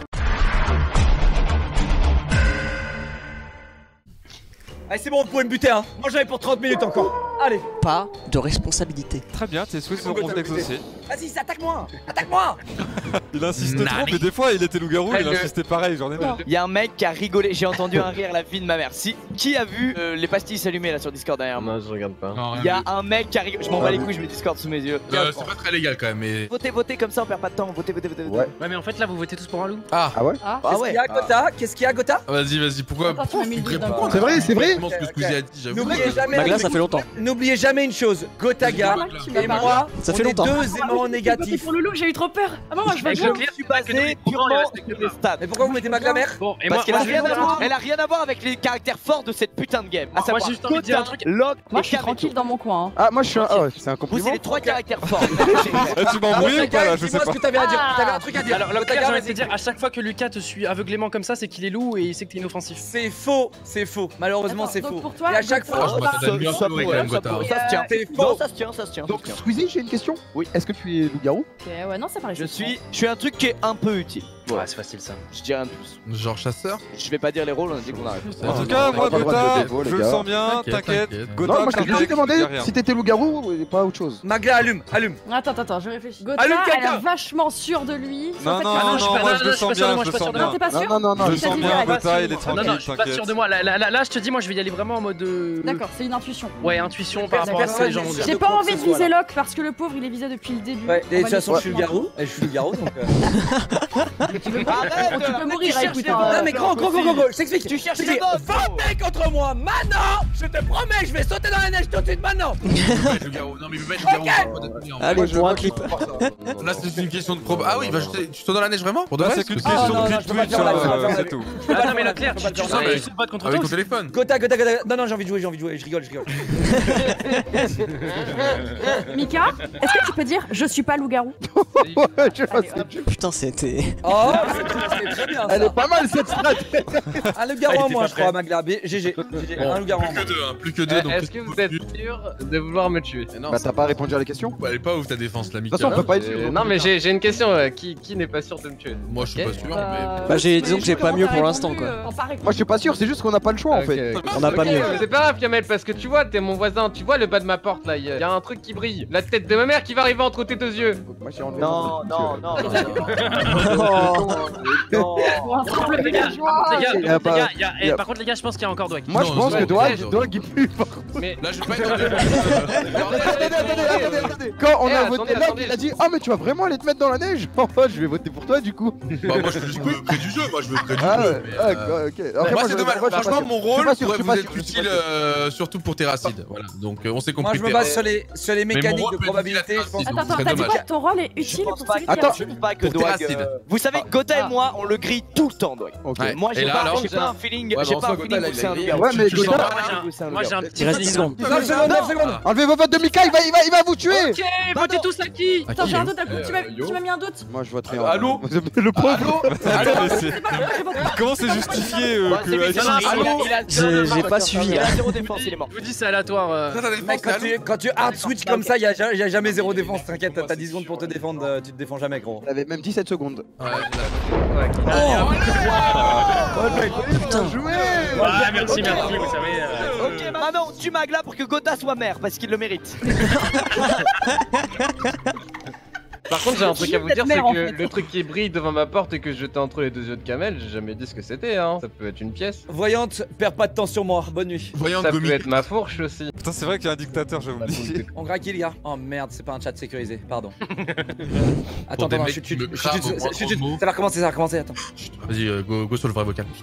Allez, c'est bon, vous pouvez me buter, hein. Moi j'en ai pour 30 minutes encore. Allez. Pas de responsabilité. Très bien, tes souhaits seront exaucés. Vas-y, attaque-moi. Attaque-moi. Il insiste trop, mais des fois il était loup-garou, il insistait pareil, j'en ai marre. Il y a un mec qui a rigolé, j'ai entendu un rire la vie de ma mère. Qui a vu les pastilles s'allumer là sur Discord derrière moi? Non, je regarde pas. Il y a un mec qui a rigolé, je m'en bats les couilles, je mets Discord sous mes yeux. C'est pas très légal quand même, mais. Votez comme ça, on perd pas de temps, votez. Ouais. Ouais, mais en fait là vous votez tous pour un loup. Ah ouais. Qu'est-ce qu'il y a, Gotha? Qu'est-ce qu'il y a, Gotha? Vas-y, pourquoi? Attends, tu m'as mis le doute d'un coup. C'est vrai, c'est vrai. Je pense que Squeezie a dit, j'avoue. N'oubliez jamais. Magla, ça fait longtemps. N'oubliez jamais une chose, Gotaga et moi, Ça fait on est longtemps. deux aimants négatifs. Pour le loup, j'ai eu trop peur. Ah non, moi je vais Avec jouer. Loclear, Je suis basé purement sur les stats. Mais pourquoi vous mettez Magla mère? Bon, et Parce qu'elle a je vais rien vous à dire un voir. truc. Elle a rien à voir avec les caractères forts de cette putain de game. À Moi, savoir j'ai juste envie de dire un truc. Locke Moi et je suis Kameto. tranquille dans mon coin. Ah, moi je suis un. Ah ouais, c'est un Vous, compliment. c'est les trois caractères forts. Tu m'as embrouillé ou pas là? Je sais Dis-moi pas. ce que t'avais à dire. T'avais un truc à dire. Alors Gotaga, Loclear, j'ai envie de te vas-y. dire, à chaque fois que Lucas te suit aveuglément comme ça, c'est qu'il est loup et il sait que t'es inoffensif. C'est faux, c'est faux. Malheureusement, c'est Donc faux. pour toi, Et à chaque Gotaga- fois, Franchement, t'as donné bien Ça joué quand même, Gotha. se tient. c'est Non, faux. ça se tient. Donc Squeezie, j'ai une question. Oui. Est-ce que tu es loup-garou? Ok, ouais, non, ça paraît. Je suis un truc qui est un peu utile. Ouais, c'est facile ça. Je dirais un plus. Genre chasseur? Je vais pas dire les rôles, on a dit qu'on arrête. En tout cas, moi, on a pas le droit de Gotha, dévo, les je le gars. sens bien, T'inquiète. t'inquiète. Gotha, Non, moi je t'ai juste y a demandé rien. si t'étais loup-garou et pas autre chose. Magla, allume. Attends, je réfléchis. Gotha, Allume elle quelqu'un. est vachement sûre de lui. Non, En fait, non, elle- non, je suis pas- moi non, je non, le je suis sens pas sûr de bien, moi, je je le suis sens pas Non, bien. t'es pas sûr? Non, Je je le sens dis bien, direct. Gotha, il est Non, tranquille, non, je suis pas sûr t'inquiète. de moi. Là, je te dis, moi, je vais y aller vraiment en mode. D'accord, c'est une intuition. Ouais, intuition par rapport à ce que les gens vont dire. J'ai pas envie de viser Locke parce que le pauvre il est visé depuis le début. Ouais, et de On toute va façon, lui je suis le sortir. garou. Et je suis le garou donc. Tu peux mourir, écoute. Non, mais gros, je t'explique. Tu cherches Je les dis, votes. votez contre moi maintenant. Je te promets que je vais sauter dans la neige tout de suite maintenant. Il peut pas être loup-garou. Non, mais il peut pas être loup-garou. ça peut pas être loup-garou. Allez, pour un clip. Là, c'est une question de proba. Ah oui, bah, tu sautes dans la neige vraiment? Pour de Là, vrai? c'est qu'une Parce que question non, de non, clip je peux pas Twitch, faire la fin, c'est tout. Ah non, mais Loclear, tu faire sens la que fin. tu te bats contre Avec toi. ton téléphone. Gotha. Non, j'ai envie de jouer. Je rigole. Mika, est-ce que tu peux dire je suis pas loup-garou? Ouais, je sais. Putain, c'était. Oh, c'est très bien Elle ça. est pas mal cette strat. Un loup-garou en moins, je crois, Magla. GG. Un loup-garou en moins. Plus que deux, donc. Est-ce que vous êtes sûr de vouloir me tuer? Non, Bah, t'as pas répondu à la question? elle est pas ouf ta défense, la De toute façon, on peut pas être sûr. Non, mais j'ai une question. Qui n'est pas sûr de me tuer? Moi, je suis pas sûr, mais. Bah, disons que j'ai pas mieux pour l'instant, quoi. Moi je suis pas sûr, c'est juste qu'on n'a pas le choix en fait. On n'a pas mieux. Mais c'est pas grave, Kamel, parce que tu vois, t'es mon voisin. Tu vois le bas de ma porte là. Il y a un truc qui brille. La tête de ma mère qui va arriver entre tes deux yeux. Moi j'ai enlevé. Non. Les gars, Il y a pas- il y a- par contre, les gars, je pense qu'il y a encore Dwag. Moi je Non, pense ouais, que ouais. Dwag est plus fort. Mais Là, je vais pas être. Attendez. Quand on a attendez, voté là, il a dit ah mais tu vas vraiment aller te mettre dans la neige. Enfin je vais voter pour toi du coup. Bah, moi, je veux juste près du jeu. Moi, je veux près du Ah jeu. ouais, mais, ok. Après, Moi, c'est je- dommage. moi, je suis pas Franchement, sûr. mon Je suis rôle pas sûr, pourrait je suis vous pas être sûr, je suis utile pas surtout pour Terracide. Voilà. Donc, on s'est Moi, compris. je me base sur les mécaniques mon rôle de peut être probabilité. utile à Je pense. Terracide, Attends, donc t'as c'est dit dommage. quoi? Ton rôle est utile pour celui qui Attends, a Je pense pas que Pour Dwag. Terracide. Vous savez Gotha et moi, on le grille tout le temps, Doig. Ouais. Moi, j'ai Et là, pas alors, un feeling. Ouais, J'ai bah, pas un en soi, feeling Gotha, que c'est un il a loup-garou. Ouais, mais Gotha. Moi j'ai un petit. Il reste 10 secondes. 9 secondes. Enlevez vos votes de Mika, il va vous tuer. Ok, votez tous à qui? Attends, j'ai un doute, tu m'as mis un doute. Moi je vote rien. Allô? Le pauvre. Attends, mais c'est. Comment c'est justifié que. J'ai pas suivi Il là. a 0 défense, il est mort. Je vous dis, c'est aléatoire. Mec, quand tu hard switch comme ça, y'a jamais 0 défense, t'inquiète, t'as 10 secondes pour te défendre, tu te défends jamais, gros. T'avais même 17 secondes. Putain. Ah, merci, vous savez. Ok, Manon, tue Magla pour que Gotha soit maire parce qu'il le mérite. Par contre, j'ai un truc à vous dire, c'est mère, en que fait. le truc qui brille devant ma porte et que je jetais entre les deux yeux de Kamel, j'ai jamais dit ce que c'était, hein. Ça peut être une pièce. Voyante, perds pas de temps sur moi, bonne nuit. Voyons Ça Gomi. peut être ma fourche aussi. Putain, c'est vrai qu'il y a un dictateur, j'ai oublié. On graille qui, les gars? Oh merde, c'est pas un chat sécurisé, pardon. Attends, des attends, mecs qui me crament au moindre chut, mot. ça va recommencer, attends. Vas-y, go sur le vrai vocal.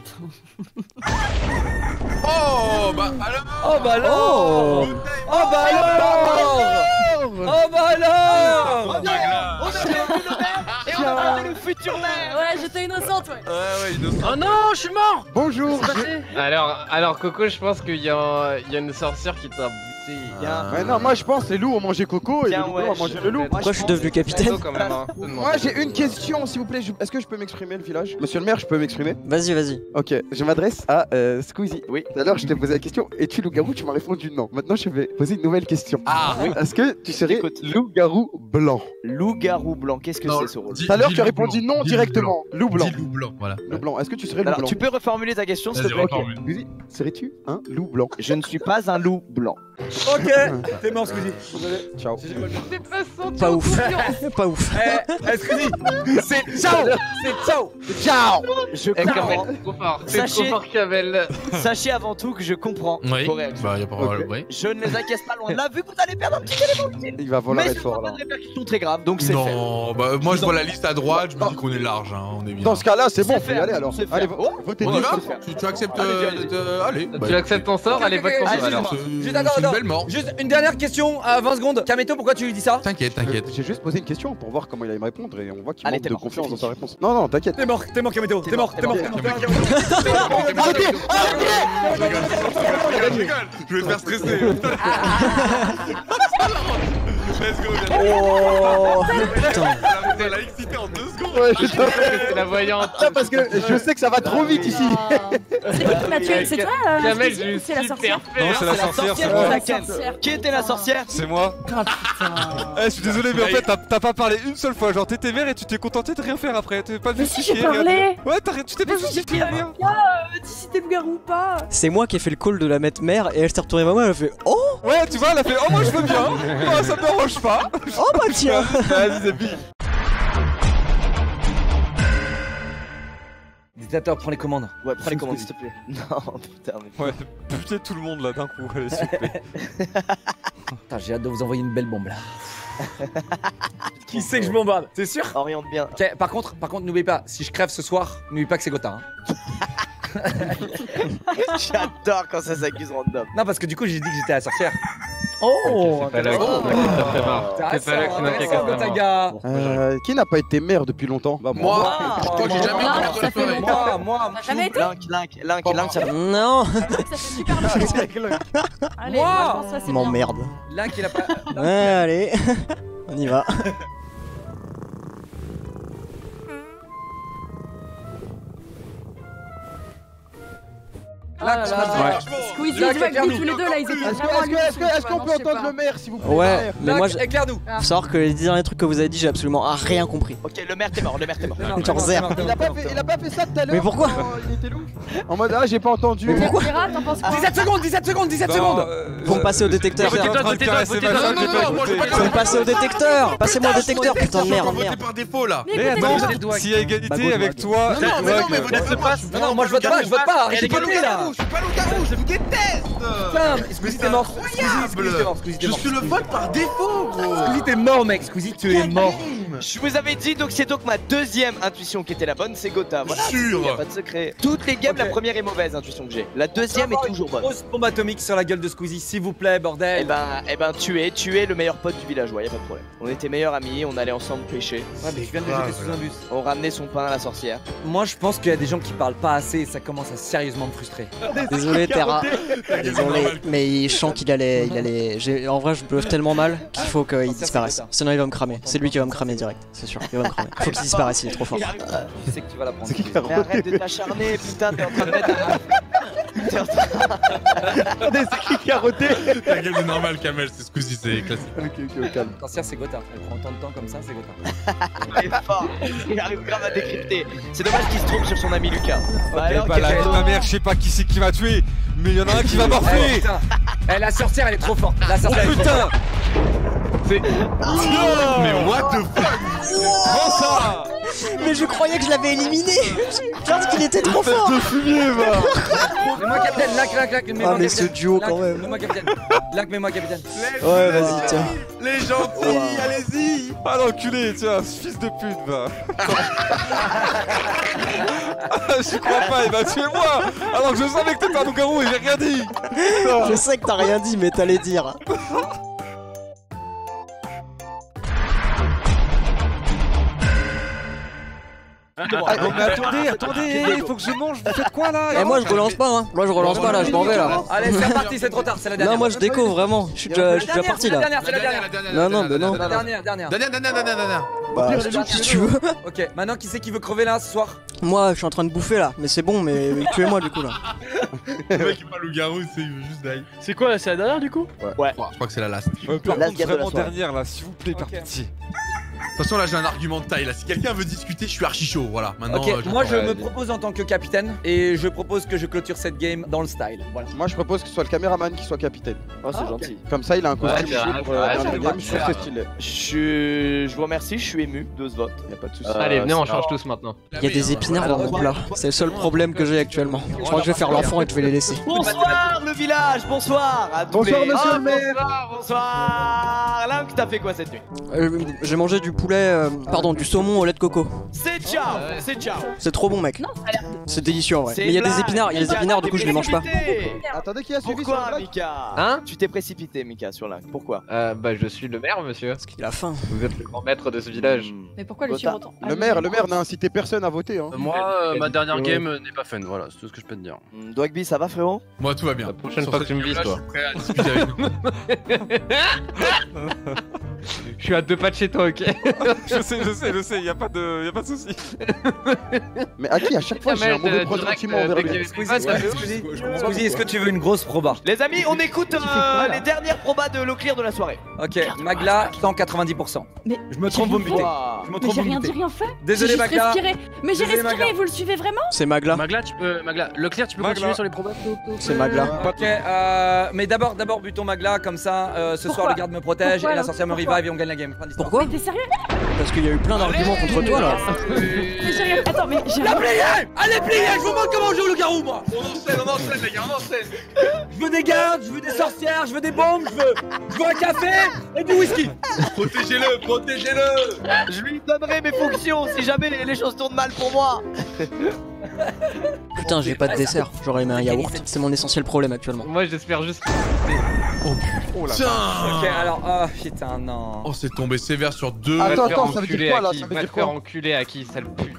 Oh bah alors. Oh bah alors. Oh bah alors. Oh bah alors. Et on a regardé le futur maire. Ouais, j'étais innocente, ouais. Ouais, innocent. Oh non, je suis mort. Bonjour. Alors Coco, je pense qu'il y a une sorcière qui t'a buté. Ouais, non, moi je pense les loups ont mangé Coco et les Tiens, loups ouais, ont mangé le loup. Pourquoi je suis devenu capitaine? Quand même, hein. Moi j'ai une question s'il vous plaît. Est-ce que je peux m'exprimer le village? Monsieur le maire, je peux m'exprimer? Vas-y, vas-y. Ok, je m'adresse à Squeezie. Oui. Tout à l'heure je t'ai posé la question, es-tu loup-garou? Tu m'as répondu non. Maintenant je vais poser une nouvelle question. Ah oui. Est-ce que tu serais loup-garou blanc? Loup-garou blanc, qu'est-ce que c'est ce rôle? Tout à l'heure tu as répondu non directement. Loup blanc. Dis loup blanc, voilà. Loup blanc. Est-ce que tu serais loup Alors, blanc? tu peux reformuler ta question s'il te Vas-y, plaît? reformule. Squeezie, serais-tu un loup blanc? Je ne suis pas un loup blanc. Ok, t'es mort, Squeezie. Ciao. Pas ouf. Pas ouf. Squeezie, c'est ciao. C'est ciao. Ciao. Je Eh, comprends. Kamel, trop fort. C'est trop Sachez, fort, Kamel. sachez avant tout que je comprends Oui. vos réactions. Bah y'a pas de oui. Je ne les inquiète pas loin de là, vu que vous allez perdre un petit élément utile. Il va falloir Mais être ça fort n'aura là. pas de répercussions très graves, donc c'est fait. Non, bah moi je vois la liste à droite, je me dis qu'on est large, hein, on est bien. Dans ce cas-là, c'est bon, C'est faut y faire, aller alors. c'est faire. Allez, Oh, votez On y deux. va? faire. Tu acceptes Allez, allez. Tu acceptes ton sort, allez, vote pour Allez, toi alors. Juste C'est attends, une attends. belle mort. Juste une dernière question à 20 secondes. Kameto, pourquoi tu lui dis ça? T'inquiète, t'inquiète. J'ai juste posé une question pour voir comment il allait me répondre et on voit qu'il Allez, manque t'es de mort, confiance c'est dans sa fini. réponse. Non, non, t'inquiète. T'es mort, Kameto, t'es mort. Je rigole, je vais te faire stresser. Let's go, Oh putain. elle a excité en 2 secondes. Ouais, C'est la voyante. parce que je sais que ça va trop vite ici. C'est qui qui m'a tué? C'est toi, Kamel, Squeezie, j'ai ou eu c'est la sorcière? super Non, fait. c'est la sorcière, c'est moi. la ken. Qui était la sorcière? C'est moi. Oh putain. Eh, je suis désolé, mais en fait, t'as pas parlé une seule fois. Genre, t'étais vert et tu t'es contenté de rien faire après. T'es pas Mais si, justifié. j'ai parlé. Ouais, tu t'es pas Mais si, j'ai justifié, rien. Dis si t'es loup-garou ou pas. C'est moi qui ai fait le call de la mettre mère et elle s'est retournée vers moi, elle a fait oh Ouais, tu vois, elle a fait oh, moi je veux bien. Oh, ça me dérange pas. oh bah tiens. Vas-y, c'est pire. Dictateur, prends les commandes. Ouais, prends les commandes s'il te plaît. Non, putain, mais. Ouais, buter tout le monde là d'un coup. Allez, s'il te plaît. Putain, j'ai hâte de vous envoyer une belle bombe là. Qui sait que je bombarde? C'est sûr? Oriente bien. Ok, par contre, n'oubliez pas, si je crève ce soir, n'oubliez pas que c'est Gotha. Hein. J'adore quand ça s'accuse random. Non, parce que du coup, j'ai dit que j'étais la sorcière. Oh. C'est pas là qui t'a fait marre. C'est pas là qui m'a fait Gotaga. Qui n'a pas été maire depuis longtemps? Bah, Moi, je crois que j'ai jamais Moi, été maire de ça la fait forêt. longtemps. Moi. T'as jamais été? Link, ça Non. Ça fait super longtemps. Allez, Moi. moi, je pense que ça c'est bien. M'emmerde. Là, qui l'a pas. Ouais, allez. On y va. Oh là là. Franchement, Squeezie Là, et Doug, quelqu'un vous nous- tous les deux là, ils étaient Est-ce vraiment qu'on peut entendre le maire s'il vous plaît? Ouais, mais moi, éclaire-nous. faut savoir que les derniers trucs que vous avez dit, j'ai absolument rien compris. Ok, le maire t'es mort, le maire t'es mort. Genre zéro. Il a pas fait ça tout à l'heure. Mais pourquoi? quand il était loup. En mode ah, j'ai pas entendu. Mais pourquoi? Mira, t'en penses quoi? 17 secondes, 17 secondes. Pour me passer au détecteur. J'étais en train de Votez-toi, caresser votez-toi. ma chatte, Non, j'ai non, pas non, moi, j'ai écouté. pas Faut me passer au détecteur. Passez-moi au détecteur, putain de merde, voté merde. par défaut là. Mais Mais écoutez, attends, s'il y a égalité avec toi, Non, mais non, mais Doug, vous n'êtes pas. Non, moi je vote pas, Je suis pas loup-garou, je suis pas loup-garou, je vous déteste. Putain, Squeezie t'es mort. Squeezie t'es mort. Je suis le vote par défaut, gros. Squeezie t'es mort, mec. Squeezie tu es mort. game. Je vous avais dit, donc c'est donc ma deuxième intuition qui était la bonne, c'est Gotha. Voilà, Sûr. y a pas de secret. Toutes les games, la première est mauvaise intuition que j'ai. La deuxième est toujours bonne. Grosse bombe atomique sur la gueule de Squeezie, s'il vous plaît, bordel. Eh ben, tu es le meilleur pote du villageois, y a pas de problème. On était meilleurs amis, on allait ensemble pêcher. Ouais, mais je viens de jeter sous un bus. On ramenait son pain à la sorcière. Moi, je pense qu'il y a des gens qui parlent pas assez et ça commence à sérieusement me frustrer. Désolé Terra, désolé, mais je sens qu'il allait, en vrai je bluffe tellement mal qu'il faut qu'il disparaisse. Sinon il va me cramer, c'est lui qui va me cramer direct, c'est sûr, il va me cramer. Faut qu'il disparaisse, il est trop fort. Je sais que tu vas la prendre. Mais arrête de t'acharner, putain, t'es en train de mettre un... C'est qui a roté? La game est normale, Kamel, c'est Squeezie, c'est classique. Ok, calme. Sorcière, c'est Gotha. Elle prend autant de temps comme ça, c'est Gotha. Il est fort, il arrive grave à décrypter. C'est dommage qu'il se trompe sur son ami Lucas. Bah Eh alors, bah la vie de ma mère, je sais pas qui c'est qui m'a tué, mais il y en a un qui va morfler. La sorcière, elle est trop forte. La sorcière, elle est trop forte. C'est. Mais what the fuck? Prends ça. Mais je croyais que je l'avais éliminé. Parce qu'il était trop fort. de fumier, va. Mets-moi capitaine, lac. Ah mais ce duo quand même. Mets-moi capitaine. Lac, mets-moi capitaine. Ouais vas-y tiens. Les gentils, allez-y. Ah l'enculé, tiens, ce fils de pute va. Je crois pas, il m'a tué moi. Alors que je savais que t'étais un loup-garou et j'ai rien dit. Je sais que t'as rien dit mais t'allais dire. Mais attendez, il faut que je mange, vous faites quoi là? Et moi je relance pas hein, moi je relance pas là, je m'en vais là. Allez, c'est reparti, c'est trop tard, c'est la dernière. Non moi je déco vraiment, je suis déjà parti là. C'est la dernière. Non. La dernière. Bah si tu veux. Ok, maintenant qui c'est qui veut crever là ce soir? Moi je suis en train de bouffer là, mais c'est bon, mais tuez-moi du coup là. Le mec il est pas loup-garou, il veut juste die. C'est quoi là? C'est la dernière du coup? Ouais. Je crois que c'est la last. Par Last contre, game de la vraiment soirée. dernière là, s'il vous plaît, par pitié. De toute façon là j'ai un argument de taille là, si quelqu'un veut discuter je suis archi chaud, voilà. Maintenant Ok, moi je me propose en tant que capitaine et je propose que je clôture cette game dans le style. Voilà. Moi je propose que ce soit le caméraman qui soit capitaine. Oh, c'est gentil. Comme ça il a un costume c'est vrai, pour ouais, la c'est dernière vrai. game, je trouve que c'est stylé. Je vous remercie, je suis ému de ce vote. Y'a pas de soucis. Allez, venez, on change tous maintenant. Il y a des épinards dans mon plat, c'est le seul problème que j'ai actuellement. Je crois que je vais faire l'enfant et je vais les laisser. Bonsoir le village, bonsoir à tous Bonsoir, les... monsieur le maire. Bonsoir. Link, t'as fait quoi cette nuit? J'ai mangé du poulet, pardon, du saumon au lait de coco. C'est ciao, c'est ciao. C'est trop bon mec. C'est délicieux en vrai. Mais il y a des épinards, du coup je les mange pas. Attendez, qui a suivi sur Pourquoi le Mika? Hein? Tu t'es précipité Mika sur Link, pourquoi? Bah, je suis le maire, monsieur. Parce qu'il a faim. Vous êtes le grand maître de ce village. Mais pourquoi le suivre autant? Le maire n'a incité personne à voter hein. Moi, ma dernière game n'est pas fun, voilà, c'est tout ce que je peux te dire. Dogby, ça va frérot? Moi tout va bien. La prochaine Sur fois que cette tu me vises, game-là, toi. Je suis prêt à discuter avec nous. Je suis à 2 pas de chez toi, ok? Je sais, y'a pas de soucis. Mais à qui à chaque fois j'ai un mauvais pressentiment envers lui. Squeezie, est-ce que tu veux une grosse proba? Les amis, on écoute les dernières probas de l'eau claire de la soirée. Ok, Magla, 190%. Mais Je me trompe, vous me butez. Wow. Je me Mais trompe, j'ai vous me rien dit, butez. rien fait. Désolé, J'ai juste Magla. respiré. Mais j'ai Désolé, respiré, Magla. vous le suivez vraiment? C'est Magla. Magla, Leclerc, tu peux Magla. continuer sur les probas? C'est Magla. Ok, mais d'abord butons Magla, comme ça, ce soir Pourquoi? le garde me protège Pourquoi, et la alors? sorcière me Pourquoi? revive et on gagne la game. Fin d'histoire. Pourquoi? T'es sérieux? Parce qu'il y a eu plein d'arguments contre toi là. Mais j'ai rien. Attends, mais j'ai La rien. pliée! Allez plier! Je vous montre comment on joue le garou, moi! On enchaîne les gars, on enchaîne. Je veux des gardes, je veux des sorcières, je veux des bombes, je veux un café et du whisky! Protégez-le, protégez-le. Je lui donnerai mes fonctions si jamais les choses tournent mal pour moi. Putain, j'ai pas de dessert, j'aurais aimé un yaourt. C'est mon essentiel problème actuellement. Moi, j'espère juste. Oh là. Ok, alors, oh putain, non. Oh c'est tombé sévère sur 2. Attends, ça veut dire quoi là? Ça Va veut te dire faire quoi? enculer à qui, sale pute.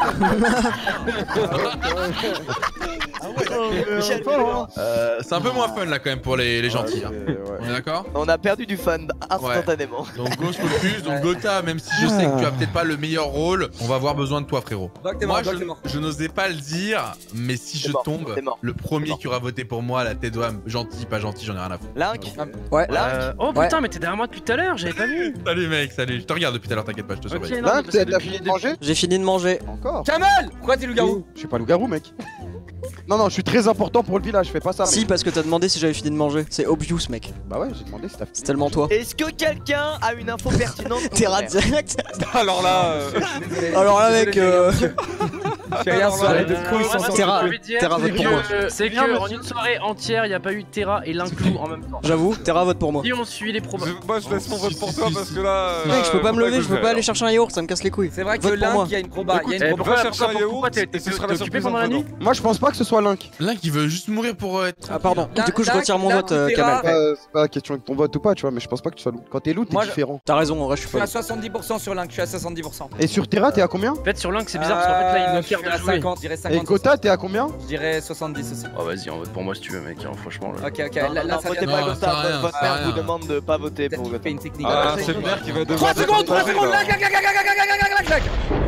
C'est un peu moins fun là quand même pour les gentils. Hein. On est d'accord? On a perdu du fun instantanément. Donc go focus, donc Gotha, même si je sais que tu as peut-être pas le meilleur rôle, on va avoir besoin de toi frérot. Exactement, Moi je n'osais pas le dire, mais si je tombe, le premier qui aura voté pour moi, la tête d'homme, gentil, pas gentil, j'en ai rien à foutre. Link? Ouais. Oh putain, mais t'es derrière moi depuis tout à l'heure, j'avais pas vu. Salut mec, salut, je te regarde depuis tout à l'heure, t'inquiète pas, je te surveille. Ok, non, Link, parce que t'as depuis fini le de manger? J'ai fini de manger. Encore? Kamel! Pourquoi t'es le garou? Je suis pas loup-garou mec. Non, je suis très important pour le village, fais pas ça. Si, mec. parce que t'as demandé si j'avais fini de manger. C'est obvious, mec. Bah ouais, j'ai demandé si t'as C'est tellement toi. Est-ce que quelqu'un a une info pertinente? Terra direct. Alors là, Alors là, mec, J'ai rien sur les deux couilles sans Terra, Terra vote pour moi. C'est que en une soirée entière, il n'y a pas eu Terra et l'inclou en même temps. J'avoue, Terra vote pour moi. Si on suit les probas. Moi je laisse mon vote pour toi parce que là. Mec, je peux pas me lever, je peux pas aller chercher un yaourt, ça me casse les couilles. C'est vrai que Vote pour moi. Link, il y a une proba. Il y a une Va chercher un yaourt et ce sera la occupé surprise pendant la nuit? Moi je pense pas que ce soit Link. Link il veut juste mourir pour être. Ah pardon. Du coup, je retire mon vote, Kamel. C'est pas question de ton vote ou pas, tu vois, mais je pense pas que tu sois loot. Quand t'es loot, t'es différent. T'as raison, en vrai, je suis Je pas. suis à 70% sur Link, je suis à 70%. Et sur Terra, t'es à combien? En fait, sur Link, c'est bizarre parce qu'en fait, là, il nous perd de la jouer. 50, je dirais 50. Et Gotha, t'es à combien? Je dirais 70 aussi. Oh, vas-y, on vote pour moi si tu veux, mec. Franchement. Ok, ok, Là, votez pas Gotha, votre mère vous demande de pas voter pour Gotha. une technique. Ah, c'est le maire qui va devoir. 3 secondes, 3 secondes, Link.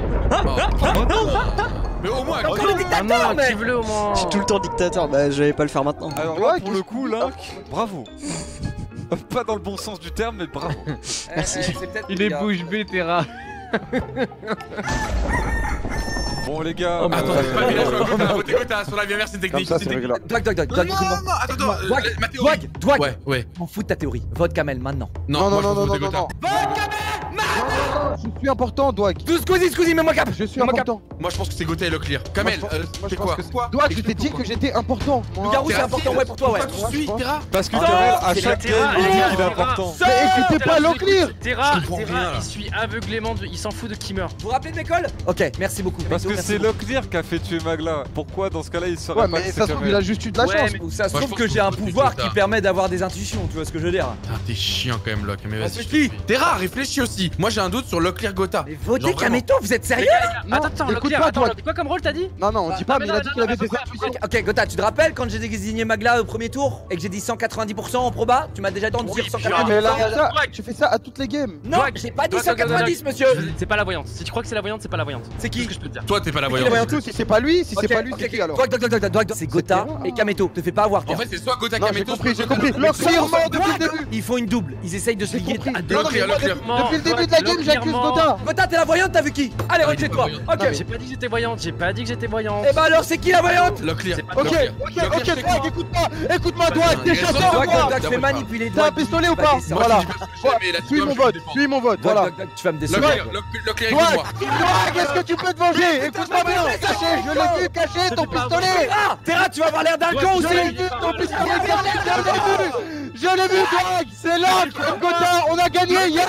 Mais au moins, Encore le dictateur, mec. Active-le au moins. Je suis tout le temps dictateur, bah je vais pas le faire maintenant. Alors là, pour le coup, Link, bravo. Pas dans le bon sens du terme, mais bravo. Merci. Il est bouche bée, Terra. Bon, les gars. Attends, c'est pas bien, on a voté Gotha sur la bien c'est technique. Comme ça, c'est réglé. Doig, Attends, ma théorie. Doig, Ouais, ouais. m'en fous de ta théorie. Vote Kamel maintenant. Non, moi je veux voter Gotha. Vote Kamel. Je suis important, Doig. Squeezie, mets-moi cap. Je suis important. Moi je pense que c'est Gotha et Leclerc. Kamel, c'est quoi? Doig, je t'ai dit que j'étais important. Le garou, c'est important, ouais, pour toi, ouais. Tu suis Terra? Parce que Kamel, à chaque game, il dit qu'il est important. Mais écoutez pas Leclerc. Terra, il suit aveuglément, il s'en fout de qui meurt. Vous vous rappelez de l'école? Ok, merci beaucoup. Parce que c'est Leclerc qui a fait tuer Magla. Pourquoi dans ce cas-là il serait Ouais, pas mais que ça se trouve, il a juste eu de la chance. Ou ça se Moi, je trouve pense que qu'on j'ai un peut pouvoir voter qui Gotha. permet d'avoir des intuitions, tu vois ce que je veux dire? Ah, t'es chiant quand même, Locke. Mais Ça vas-y. suffit. Terra, réfléchis aussi. Moi j'ai un doute sur Leclerc Gotha. Mais votez Genre, vraiment. Kameto, vous êtes sérieux? Attends, écoute Leclerc, pas, attends, toi. quoi comme rôle t'as dit? Non, on dit pas, mais il a dit qu'il avait des pourquoi intuitions. Ok, Gotha, tu te rappelles quand j'ai désigné Magla au premier tour et que j'ai dit 190% en proba? Tu m'as déjà entendu dire 190%? Mais là, tu fais ça à toutes les games. Non, j'ai pas dit 190, monsieur. C'est pas la voyante. Si tu crois que c'est la voyante, c'est pas la voyante. C'est qui? Ce que je peux te dire. Toi t'es pas la Il voyante. est tout, si c'est pas lui, si c'est pas lui, c'est qui alors? Doig, c'est Gotha et Kameto. Te fais pas avoir. En fait c'est soit Gotha Non, j'ai Kameto. compris, j'ai compris. Leclerc ment depuis le début. Ils font une double. Ils essayent de se lier à deux. Leclerc. Depuis le début de la game, j'accuse Gotha. Gotha, t'es la voyante, t'as vu qui? Allez, retiens-toi. Ok. J'ai pas dit que j'étais voyante, j'ai pas dit que j'étais voyante. Et bah alors, c'est qui la voyante? Leclerc. Ok, Doig, écoute-moi, Doig, t'es chasseur ou quoi? Doig, je fais manipuler. T'as un pistolet ou pas? Voilà. Suis mon vote, voilà. Tu vas me décevoir. Leclerc, Doig, écoute-moi. est-ce que tu peux te venger? Écoute-moi bien, caché, je l'ai vu caché ton pistolet. Terra, tu vas avoir l'air d'un con aussi. Je l'ai vu ton pistolet caché, je l'ai vu, Doig, c'est là, Gotha, on a gagné, yes.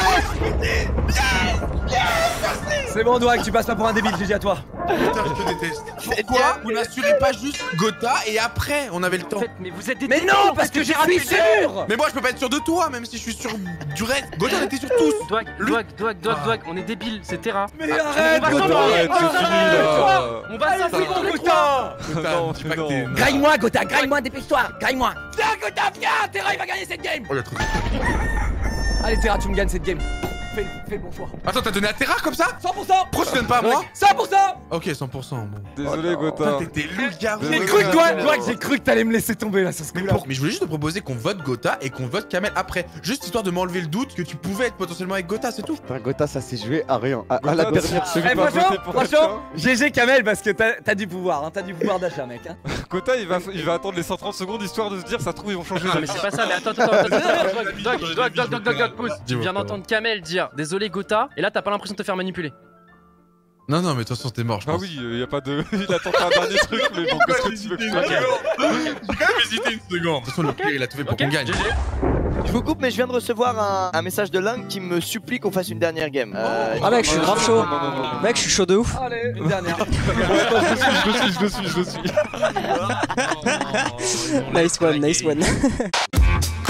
C'est bon, Doig, tu passes pas pour un débile, j'ai dit à toi. Putain, je te déteste. Pourquoi vous n'assurez pas juste Gotha et après on avait le temps? Mais vous êtes des Mais non, parce que j'ai suis sûr. Mais moi je peux pas être sûr de toi, même si je suis sûr du reste. Gotha on était sur tous. Doig, on est débiles, c'est Terra. Mais arrête, Gotha, arrête, c'est fini là. On va s'affronter. Gotha. Gotha, dis pas que t'es. Graille-moi, Gotha, graille-moi, dépêche-toi, graille-moi. Viens, Gotha, viens. Terra, il va gagner cette game. Oh, il a trop dit. Allez, Terra, tu me gagnes cette game. Fais le bon choix. Attends, t'as donné à Terra comme ça? 100%. Pourquoi tu donnes pas à moi? 100%. Ok, 100%. Bon. Désolé, Gotha. T'étais loup-garou. J'ai cru que toi, j'ai cru que t'allais me laisser tomber là sur ce coup-là. Mais je voulais juste te proposer qu'on vote Gotha et qu'on vote Kamel après. Juste histoire de m'enlever le doute que tu pouvais être potentiellement avec Gotha, c'est tout. Putain, Gotha, ça s'est joué à rien. À la dernière seconde. Franchement, GG Kamel parce que t'as du pouvoir, hein, t'as du pouvoir d'achat, mec. Hein. Gotha, il va attendre les 130 secondes histoire de se dire, ça se trouve, ils vont changer. Non, mais c'est pas ça, mais attends, Doig, pause. Tu viens d'entendre Kamel dire désolé Gotha, et là t'as pas l'impression de te faire manipuler. Non, mais de toute façon, t'es mort, je Ah pense. oui, y a pas de. Il a tenté un dernier truc, mais bon, qu'est-ce que tu veux que je fasse? J'ai quand même hésité une seconde. De toute façon, Leclerc, il a tout fait pour qu'on gagne. Je vous coupe, mais je viens de recevoir un message de Link qui me supplie qu'on fasse une dernière game. Ah mec, je suis grave chaud. Mec, je suis chaud de ouf. Allez, une dernière. Je le suis. Nice one.